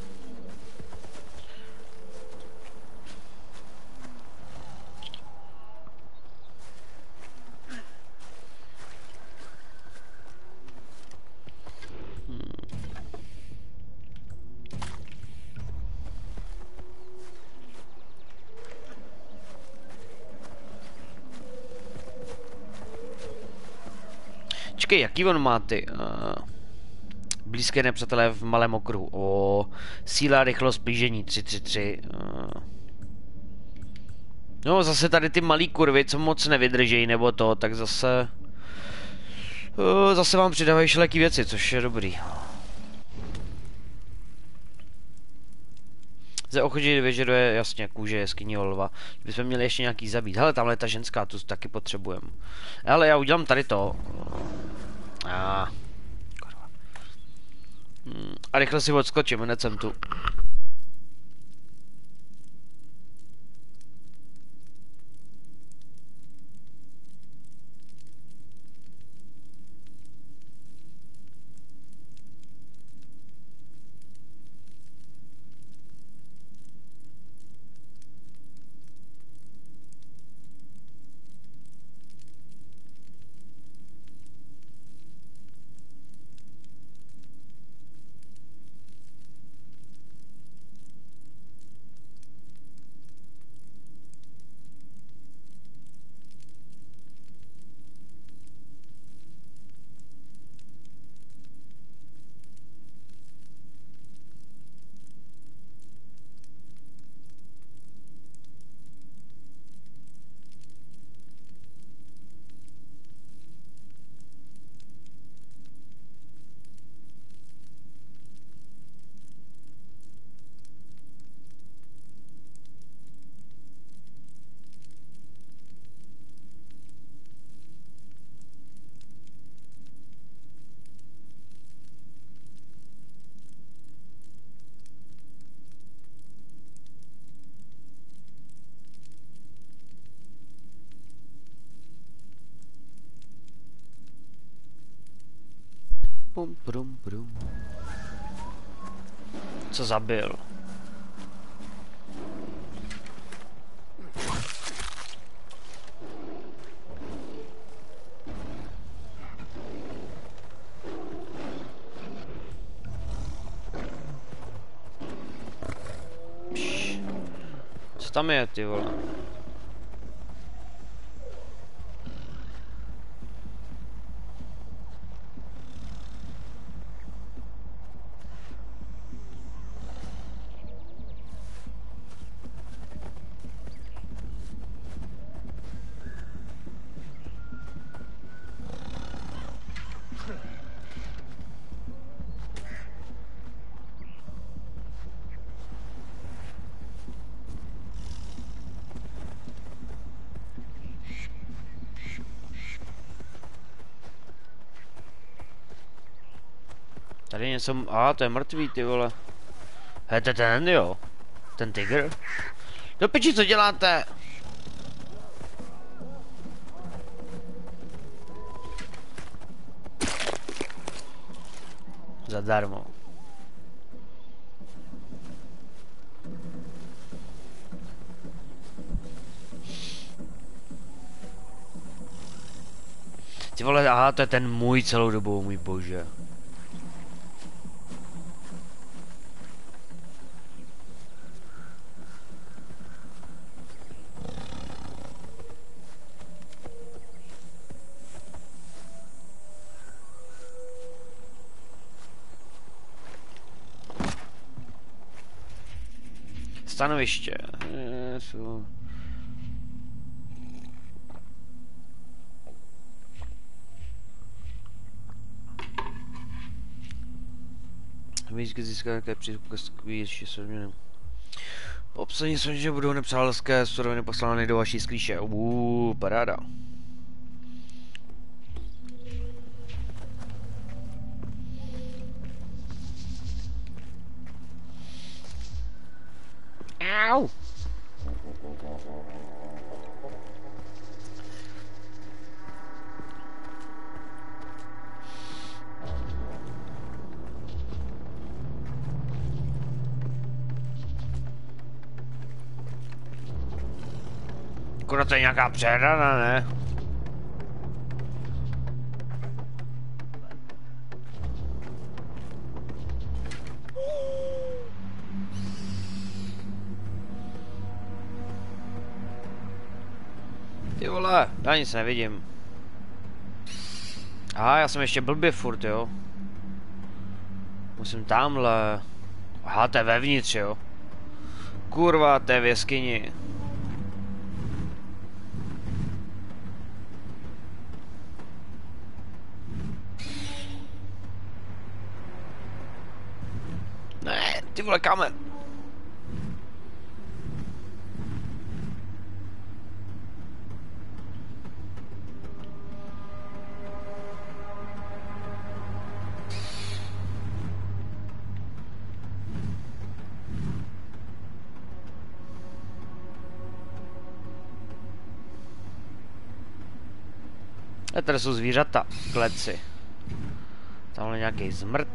Čekej, jaký on má ty? Blízké nepřátelé v malém okruhu. Síla, rychlost, blížení 333. No, zase tady ty malý kurvy, co moc nevydržejí, nebo to, tak zase... zase vám přidávají všelijaký věci, což je dobrý. Ze ochotí vyžaduje, jasně, kůže jeskyního lva. Bychom měli ještě nějaký zabít. Hele, tamhle ta ženská, tu taky potřebujeme. Ale já udělám tady to. A rychle si odskočím, hned jsem tu. Pum, prum, prum. Co zabil? Co tam je, ty vole? Tady něco... to je mrtvý, ty vole. Hej, to je ten, jo. Ten tygr. Do piči, co děláte? Zadarmo. Ty vole, to je ten můj celou dobu, můj bože. Stanoviště. Výzky získá nějaké přístup ke skvíši suroviny. Po obsadení jsou, že budou nepřátelské suroviny poslány do vaší sklíše. Paráda. Čau. Akorát to je nějaká přehrana, ne? Ty vole, já nic nevidím. Aha, já jsem ještě blbě furt, jo. Musím tamhle. Aha, to je vevnitř, jo. Kurva, to je v jeskyni. Ne, ty vole, kamen. A tady jsou zvířata v kleci. Tamhle nějaký zmrt.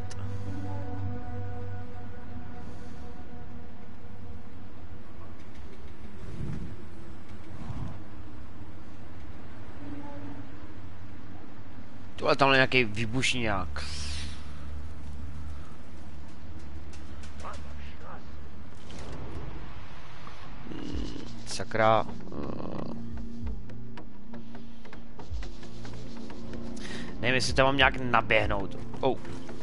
Tohle tamhle nějaký výbušňák. Sakra. Nevím, jestli tam mám nějak naběhnout. Oh.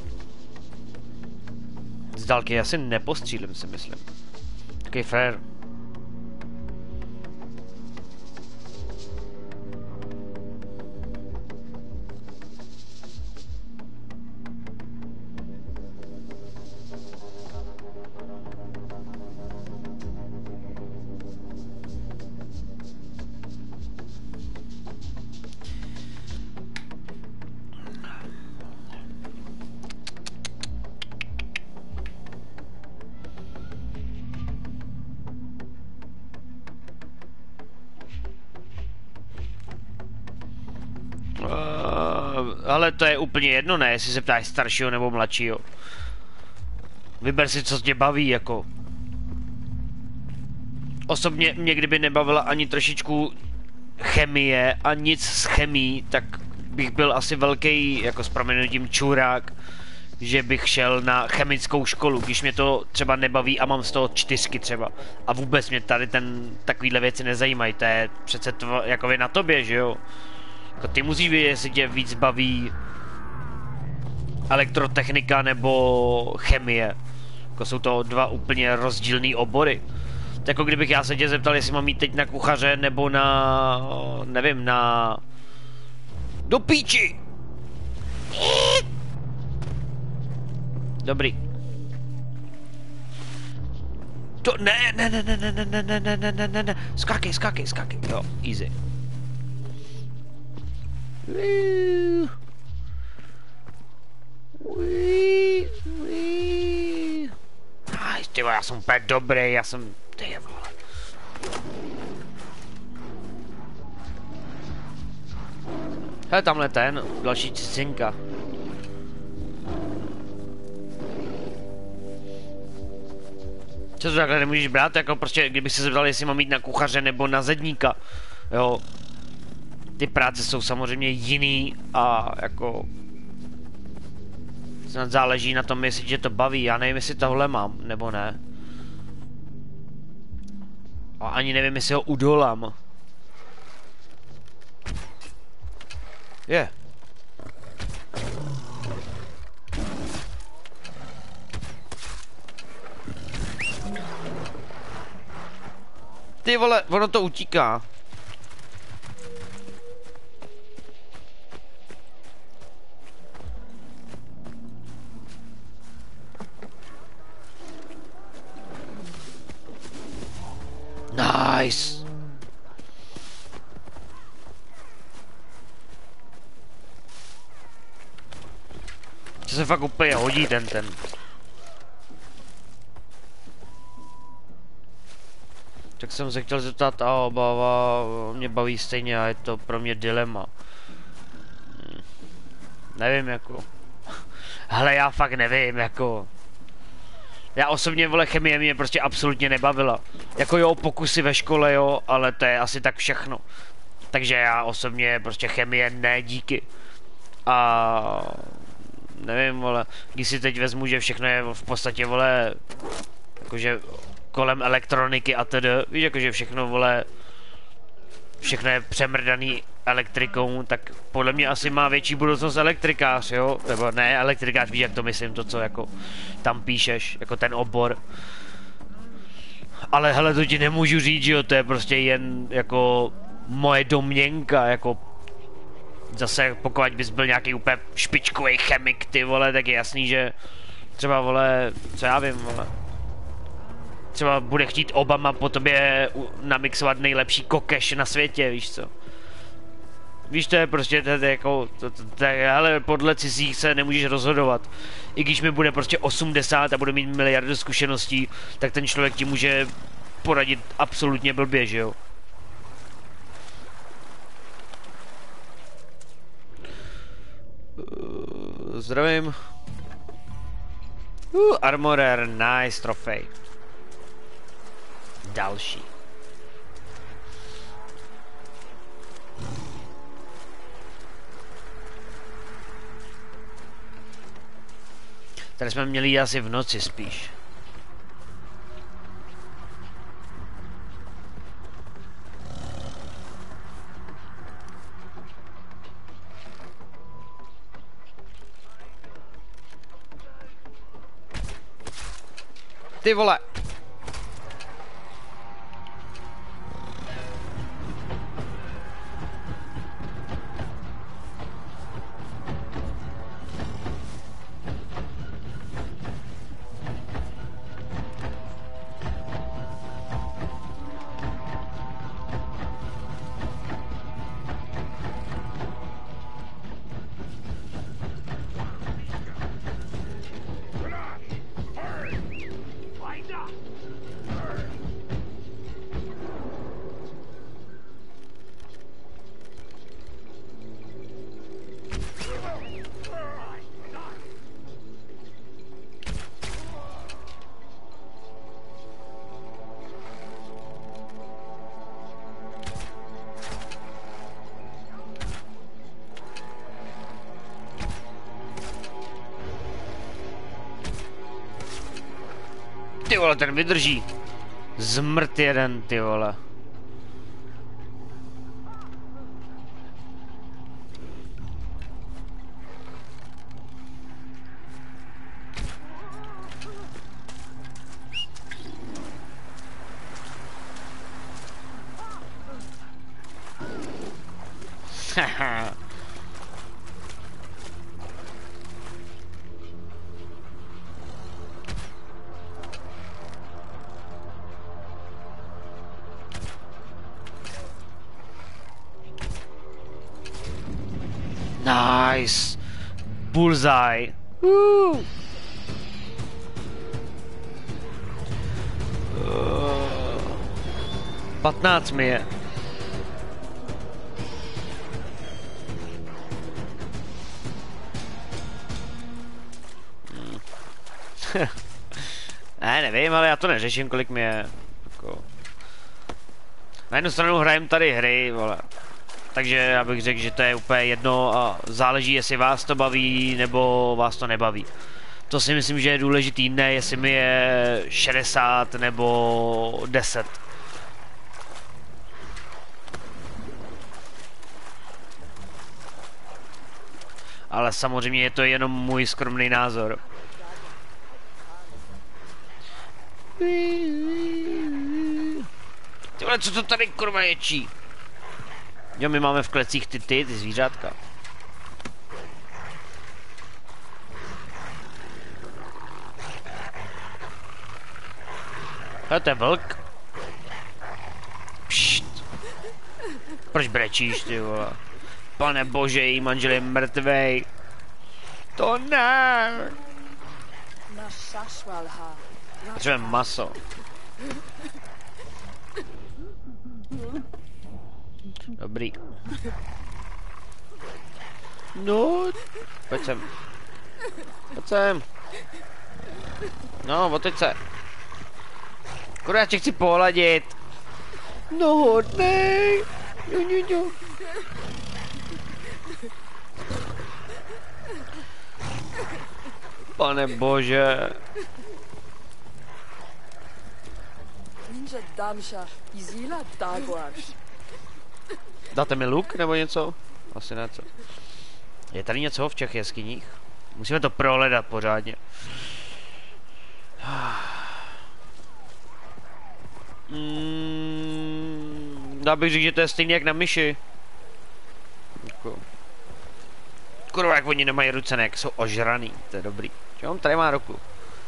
Z dálky asi nepostřílím, si myslím. Takový frér. Ale to je úplně jedno, ne, jestli se ptáš staršího nebo mladšího. Vyber si, co tě baví, jako. Osobně mě kdyby nebavila ani trošičku chemie a nic s chemií, tak bych byl asi velký, jako s proměnutím čurák, že bych šel na chemickou školu, když mě to třeba nebaví a mám z toho 4 třeba. A vůbec mě tady takovýhle věci nezajímají, to je přece jako na tobě, že jo. Jako ty musíš vědět, jestli tě víc baví elektrotechnika nebo chemie. Jako jsou to dva úplně rozdílný obory. To jako kdybych já se tě zeptal, jestli mám jít teď na kuchaře nebo na... nevím, na... do píči! Dobrý. To ne. Skákej. Jo, easy. Ty vole, já jsem úplně dobrý, ty vole. Hele, tamhle ten, další cizinka. Co to takhle nemůžeš brát, jako prostě, kdybych se zeptal, jestli mám jít na kuchaře nebo na zedníka. Jo. Ty práce jsou samozřejmě jiný a jako... Snad záleží na tom, jestli tě to baví, já nevím, jestli tohle mám, nebo ne. A ani nevím, jestli ho udolám. Je. Ty vole, ono to utíká. Nice. To se fakt úplně hodí ten. Tak jsem se chtěl zeptat a obava mě baví stejně a je to pro mě dilema. Nevím jako. Hele, já fakt nevím jako. Já osobně, vole, chemie mě prostě absolutně nebavila. Jako jo, pokusy ve škole, jo, ale to je asi tak všechno. Takže já osobně prostě chemie ne, díky. A nevím, vole, když si teď vezmu, že všechno je v podstatě, vole, jakože kolem elektroniky a tedy, víš, jakože všechno, vole, všechno je přemrdaný elektrikou, tak podle mě asi má větší budoucnost elektrikář, jo? Nebo ne, elektrikář, víš, jak to myslím, to, co jako tam píšeš, jako ten obor. Ale hele, to ti nemůžu říct, jo, to je prostě jen jako moje domněnka, jako zase pokud bys byl nějaký úplně špičkový chemik, ty vole, tak je jasný, že třeba, vole, co já vím, vole, třeba bude chtít Obama po tobě namixovat nejlepší kokeš na světě, víš co. Víš, to je prostě, to je jako, ale podle cizích se nemůžeš rozhodovat. I když mi bude prostě 80 a bude mít miliardu zkušeností, tak ten člověk ti může poradit absolutně blbě, že jo. Zdravím. Armorer, nice, trofej. Další. Tady jsme měli jít asi v noci spíš. Ty vole! Ty vole, ten vydrží. Zmrt jeden, ty vole. Haha. Nice. Bullseye. Woo. 15 mi je. Ne, nevím, ale já to neřeším, kolik mi je. Jako. Na jednu stranu hrajem tady hry, vole. Takže já bych řekl, že to je úplně jedno a záleží, jestli vás to baví, nebo vás to nebaví. To si myslím, že je důležitý, ne jestli mi je 60 nebo 10. Ale samozřejmě je to jenom můj skromný názor. Ty vole, co to tady kurva ječí? Jo, my máme v klecích ty zvířátka. Hele, to je vlk. Pšt. Proč brečíš, ty vole? Pane bože, její manžel je mrtvej. To ne. Potřebujeme maso. Dobrý. No, pojď sem. Pojď sem. No, otoč se. Kurva, tě chci pohladit. No, hodnej. Jo. Pane bože. Ninja Damsha, Izila Dagwash. Dáte mi luk nebo něco? Asi ne, co? Je tady něco v těch jeskyních? Musíme to prohledat pořádně. Dá bych říct, že to je stejně jak na myši. Kurva, jak oni nemají ruce, ne, jak jsou ožraný. To je dobrý. Jo, on tady má ruku.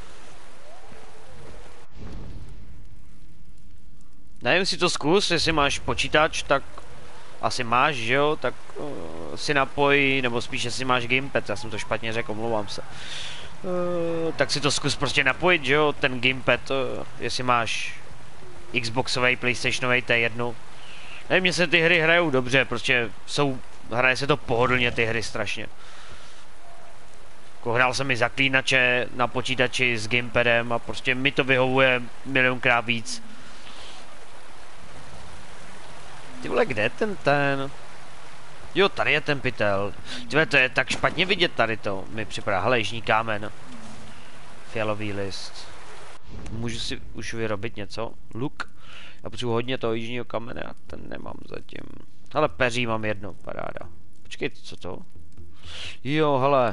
Nevím, si to zkus, jestli máš počítač, tak asi máš, že jo, tak si napoj, nebo spíš, jestli máš gamepad, já jsem to špatně řekl, omlouvám se. Tak si to zkus prostě napojit, že jo, ten gamepad, jestli máš Xboxový, PlayStationový, to je jedno. Nevím, mně se ty hry hrajou dobře, prostě hraje se to pohodlně ty hry strašně. Jako hrál jsem i Zaklínače na počítači s gamepadem a prostě mi to vyhovuje milionkrát víc. Ty vole, kde je ten? Jo, tady je ten pytel. Tyhle, to je tak špatně vidět tady to. Mi připadá, hele, jižní kámen. Fialový list. Můžu si už vyrobit něco? Luk? Já potřebuji hodně toho jižního kamene a ten nemám zatím. Hele, peří mám jedno, paráda. Počkej, co to? Jo, hele.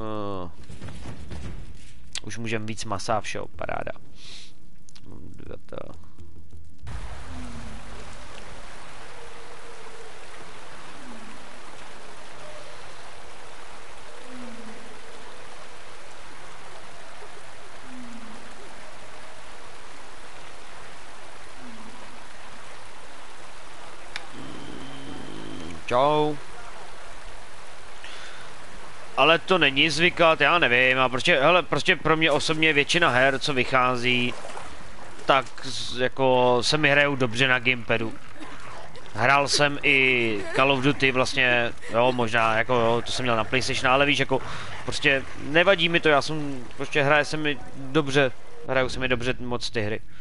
Už můžeme víc masa, všeho, paráda. Mám dvě to. Čau. Ale to není zvykat, já nevím, a prostě pro mě osobně většina her, co vychází, tak jako se mi hrajou dobře na gamepadu. Hrál jsem i Call of Duty vlastně, jo, možná, jako jo, to jsem měl na PlayStation, ale víš, jako, prostě nevadí mi to, prostě hraju se mi dobře moc ty hry.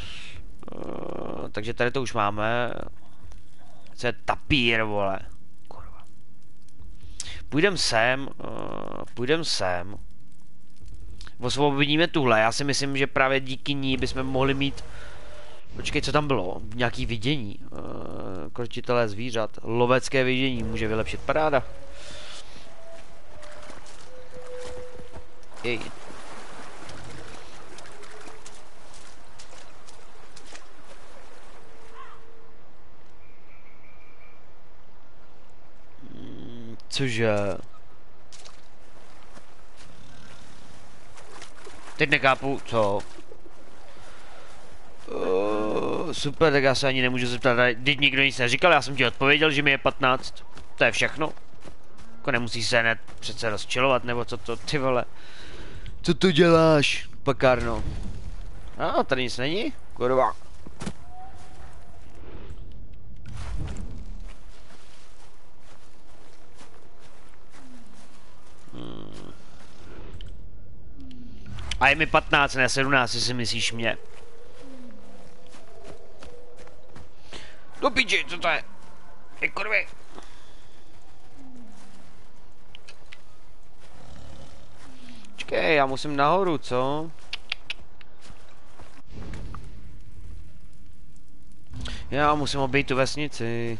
Takže tady to už máme. Co je tapír, vole. Kurva. Půjdem sem. Osvobodíme tuhle, já si myslím, že právě díky ní bychom mohli mít... Počkej, co tam bylo? Nějaký vidění. Krotitelé zvířat. Lovecké vidění může vylepšit, paráda. Jej. Cože? Teď nechápu, co? Super, tak já se ani nemůžu zeptat, teď nikdo nic neříkal, já jsem ti odpověděl, že mi je 15. To je všechno. Jako nemusíš se hned přece rozčilovat, nebo co to, ty vole. Co to děláš, pakárno? Tady nic není? Kurva. A je mi 15, ne 17, jestli myslíš mě. Do piči, co to je? Ty kurvy. Počkej, já musím nahoru, co? Já musím obejít tu vesnici.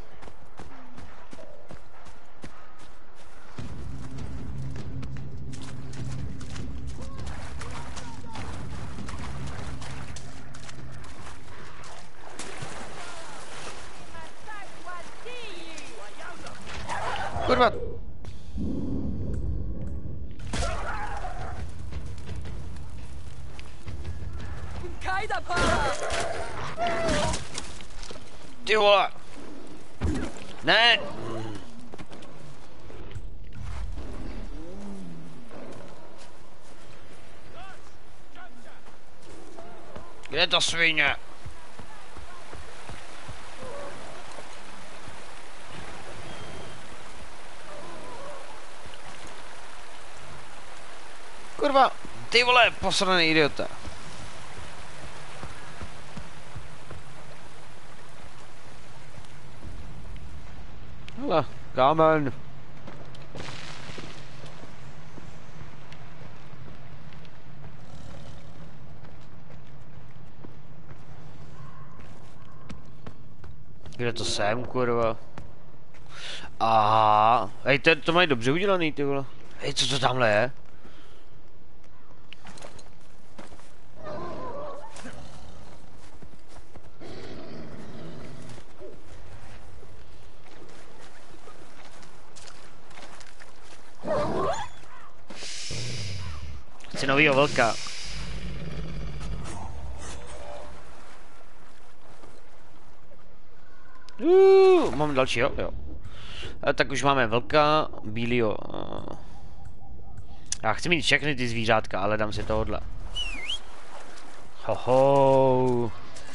Kurva. Ty vole. Ne. Kde je ta svině? Kurva, ty vole, posraný idiota. Hele, kámen. Kde to jsem, kurva? Aha, hej, to mají dobře udělaný, ty vole. Hej, co to tamhle je? Chci novýho vlka. Mám dalšího, jo. Tak už máme vlka, bílýho. Já chci mít všechny ty zvířátka, ale dám si tohodle. Hoho.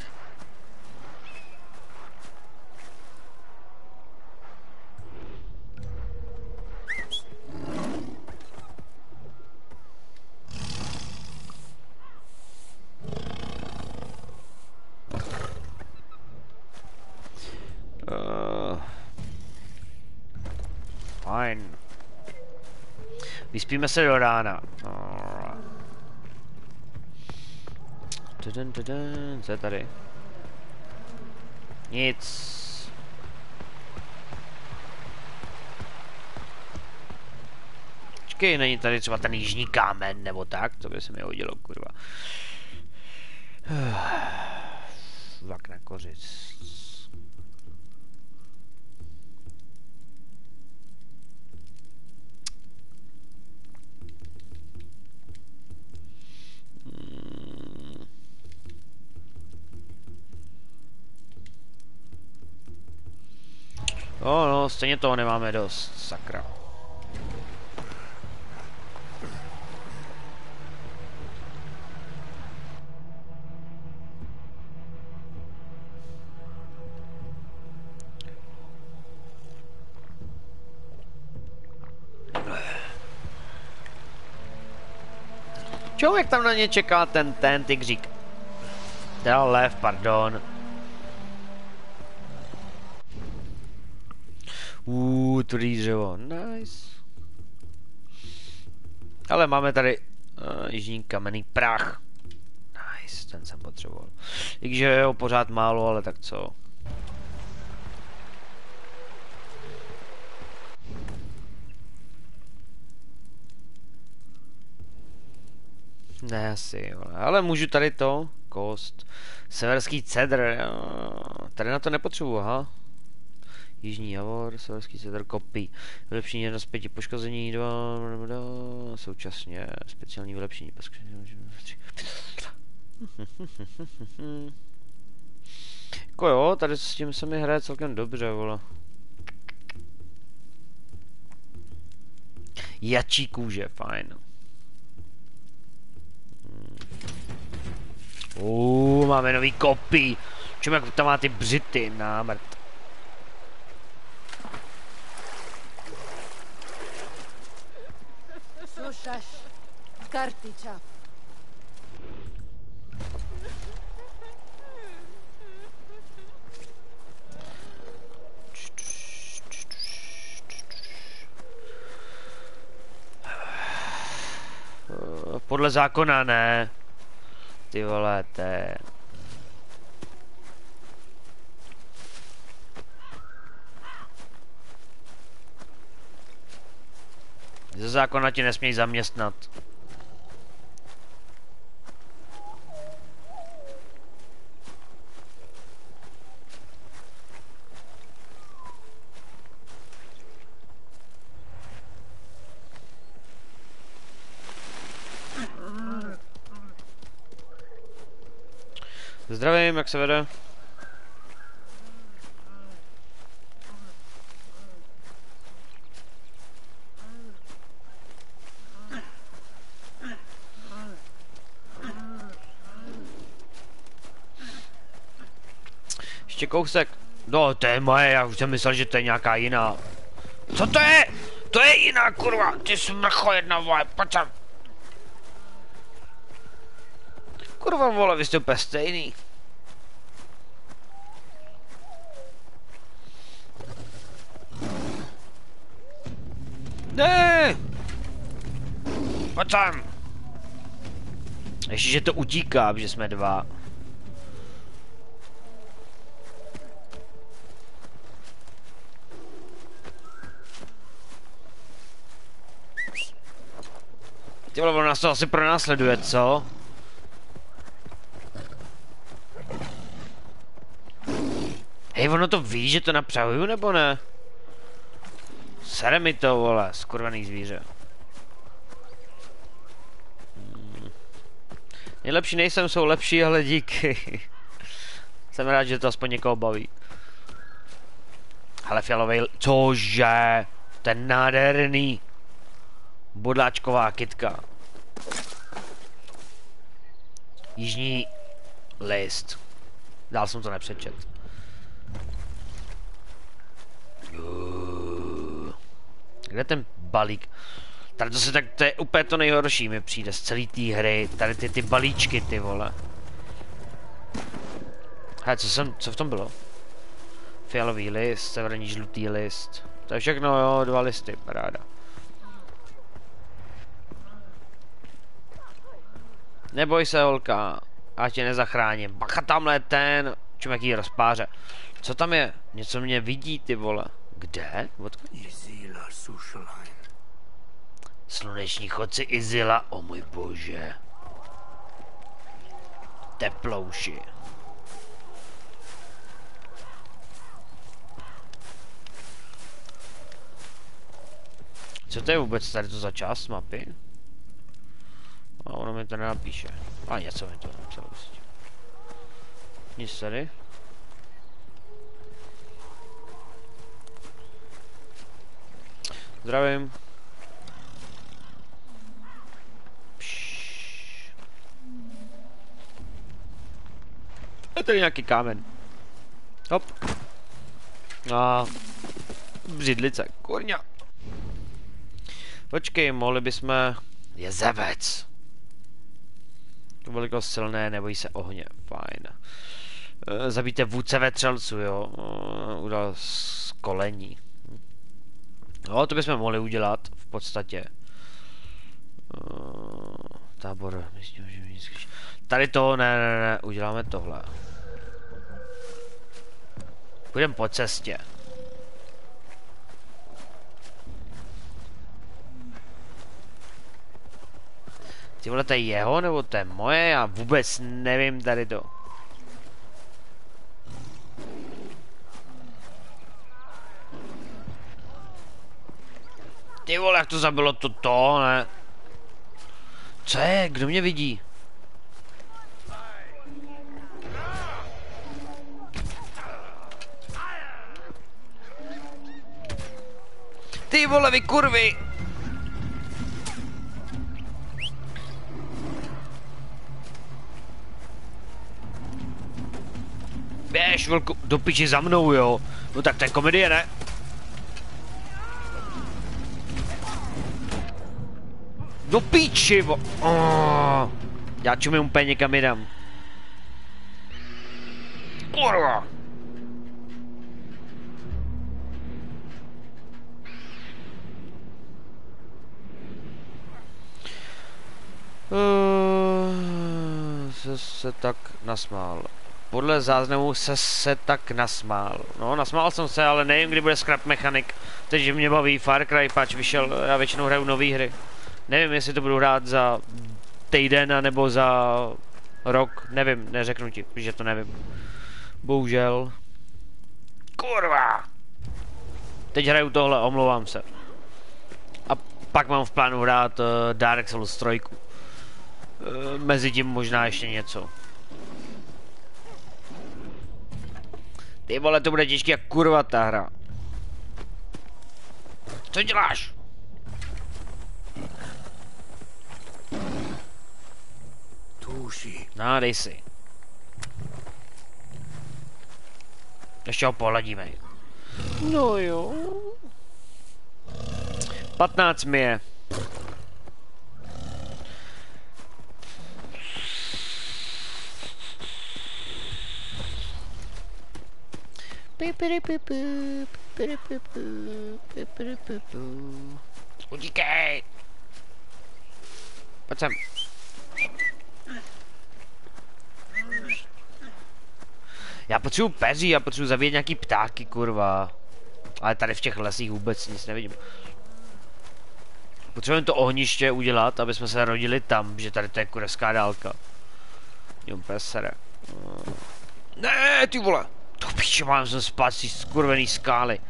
Fajn. Vyspíme se do rána. Co je tady? Nic. Počkej, není tady třeba ten jižní kámen nebo tak? To by se mi hodilo, kurva. Vlak na kořic. No, stejně toho nemáme dost, sakra. Člověk tam na ně čeká ten tygřík. Teda lev, pardon. Tvrdý dřevo, nice. Ale máme tady jižní kamenný prach. Nice, ten jsem potřeboval. I když je ho pořád málo, ale tak co. Ne, asi, ale můžu tady to, kost. Severský cedr, tady na to nepotřebuji, aha. Jižní javor, severský cedr, kopí. Vylepšení 1 z 5 poškození, 2, současně speciální vylepšení. Jako jo, tady s tím se mi hraje celkem dobře, vole. Jačí kůže, fajn. Máme nový kopí. Čím jak tam má ty břity, námrt. Slušaš, kartiča. Podle zákona ne. Ty vole, té. Ze zákona ti nesmějí zaměstnat. Zdravím, jak se vede? Ještě kousek. No, to je moje, já už jsem myslel, že to je nějaká jiná. Co to je? To je jiná, kurva, ty smrcho jedna, vole, pojď sem. Kurva vole, vy jste úplně stejný. Ne! Pojď sem! Ještě, že to utíká, že jsme dva. Ty vole, ono nás to asi pronásleduje, co? Hej, ono to ví, že to napřahuju, nebo ne? Sere mi to, vole, skurvený zvíře. Nejlepší nejsem, jsou lepší, ale díky. Jsem rád, že to aspoň někoho baví. Ale fialovej, cože? Ten nádherný. Bodláčková kytka. Jižní list. Dál jsem to nepřečet. Kde je ten balík? Tady to se tak, to je úplně to nejhorší mi přijde z celé té hry. Tady ty balíčky, ty vole. Hej, co v tom bylo? Fialový list, severní žlutý list. To je všechno, jo, 2 listy, paráda. Neboj se, holka, já tě nezachráním. Bacha, tamhle je ten, čum jaký rozpáře. Co tam je? Něco mě vidí, ty vole. Kde? Odkud? Sluneční chodci Izila, o můj bože. Teplouši. Co to je vůbec tady to za část mapy? A ono mi to nenapíše. A něco mi to napsalo. Nic tady. Zdravím. Je tady nějaký kámen. Hop. A břidlice, kurňa. Počkej, mohli bychom... Jezevec. To velikost silné, nebojí se ohně. Fajn. Zabijte vůdce vetřelců, jo. Udal z kolení. No, to bychom mohli udělat, v podstatě. Tábor. Tady to, ne, uděláme tohle. Půjdeme po cestě. Ty vole, to je jeho, nebo to je moje? Já vůbec nevím tady to. Ty vole, jak to zabilo to, ne? Co je? Kdo mě vidí? Ty vole, vy kurvy! Běž, velkou, do piči za mnou, jo. No tak to je komedie, ne? Do piči, vo... Oh. Já čumím úplně někam jinam. Kurva! Se tak nasmál. Podle záznamu se tak nasmál. No, nasmál jsem se, ale nevím, kdy bude Scrap Mechanic. Takže mě baví Far Cry, pač vyšel, já většinou hraju nové hry. Nevím, jestli to budu hrát za týden, nebo za rok, nevím, neřeknu ti, že to nevím. Bohužel. Kurva! Teď hraju tohle, omlouvám se. A pak mám v plánu hrát Dark Souls 3. Mezi tím možná ještě něco. Ty vole, to bude těžký jak kurva ta hra. Co děláš? No, dej si. Ještě ho pohladíme. No jo. 15 mi je. Utíkej! Pojď sem. Já potřebuji peří, já potřebuji zabít nějaký ptáky, kurva. Ale tady v těch lesích vůbec nic nevidím. Potřebujeme to ohniště udělat, aby jsme se rodili tam, že tady to je kurevská dálka. Jo, pesere. Ne, ty vole! To píče, mám sem spát z skurvený skály.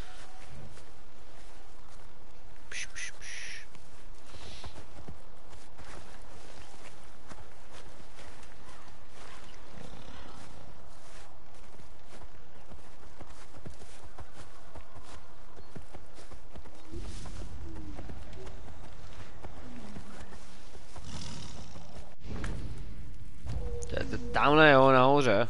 Tamhle jo, nahoře.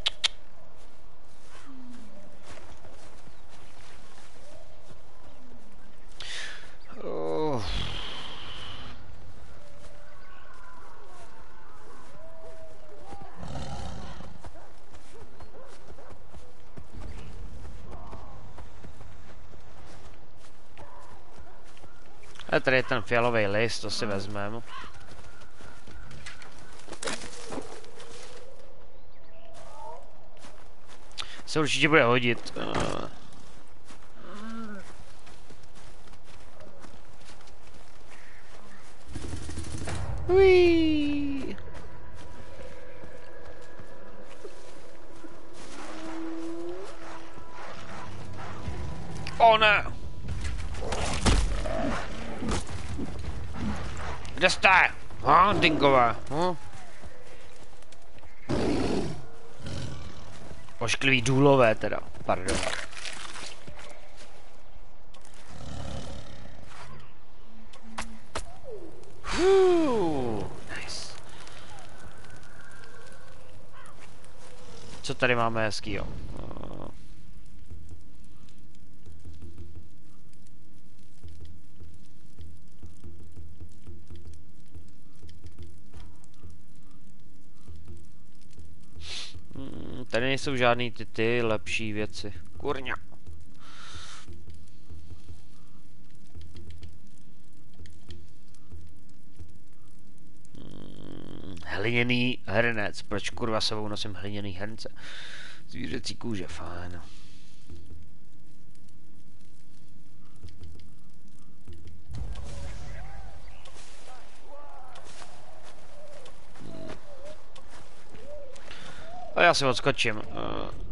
A tady je ten fialový list, to si vezmeme. Se určitě bude hodit. Uiii. O ne! Kde jste? Dingové. Ošklivý důlové teda, pardon. Nice. Co tady máme hezkýho? Tady nejsou žádný ty lepší věci. Kurňa. Hliněný hrnec. Proč kurva sebou nosím hliněný hrnce? Zvířecí kůže, fajn. A já si odskočím.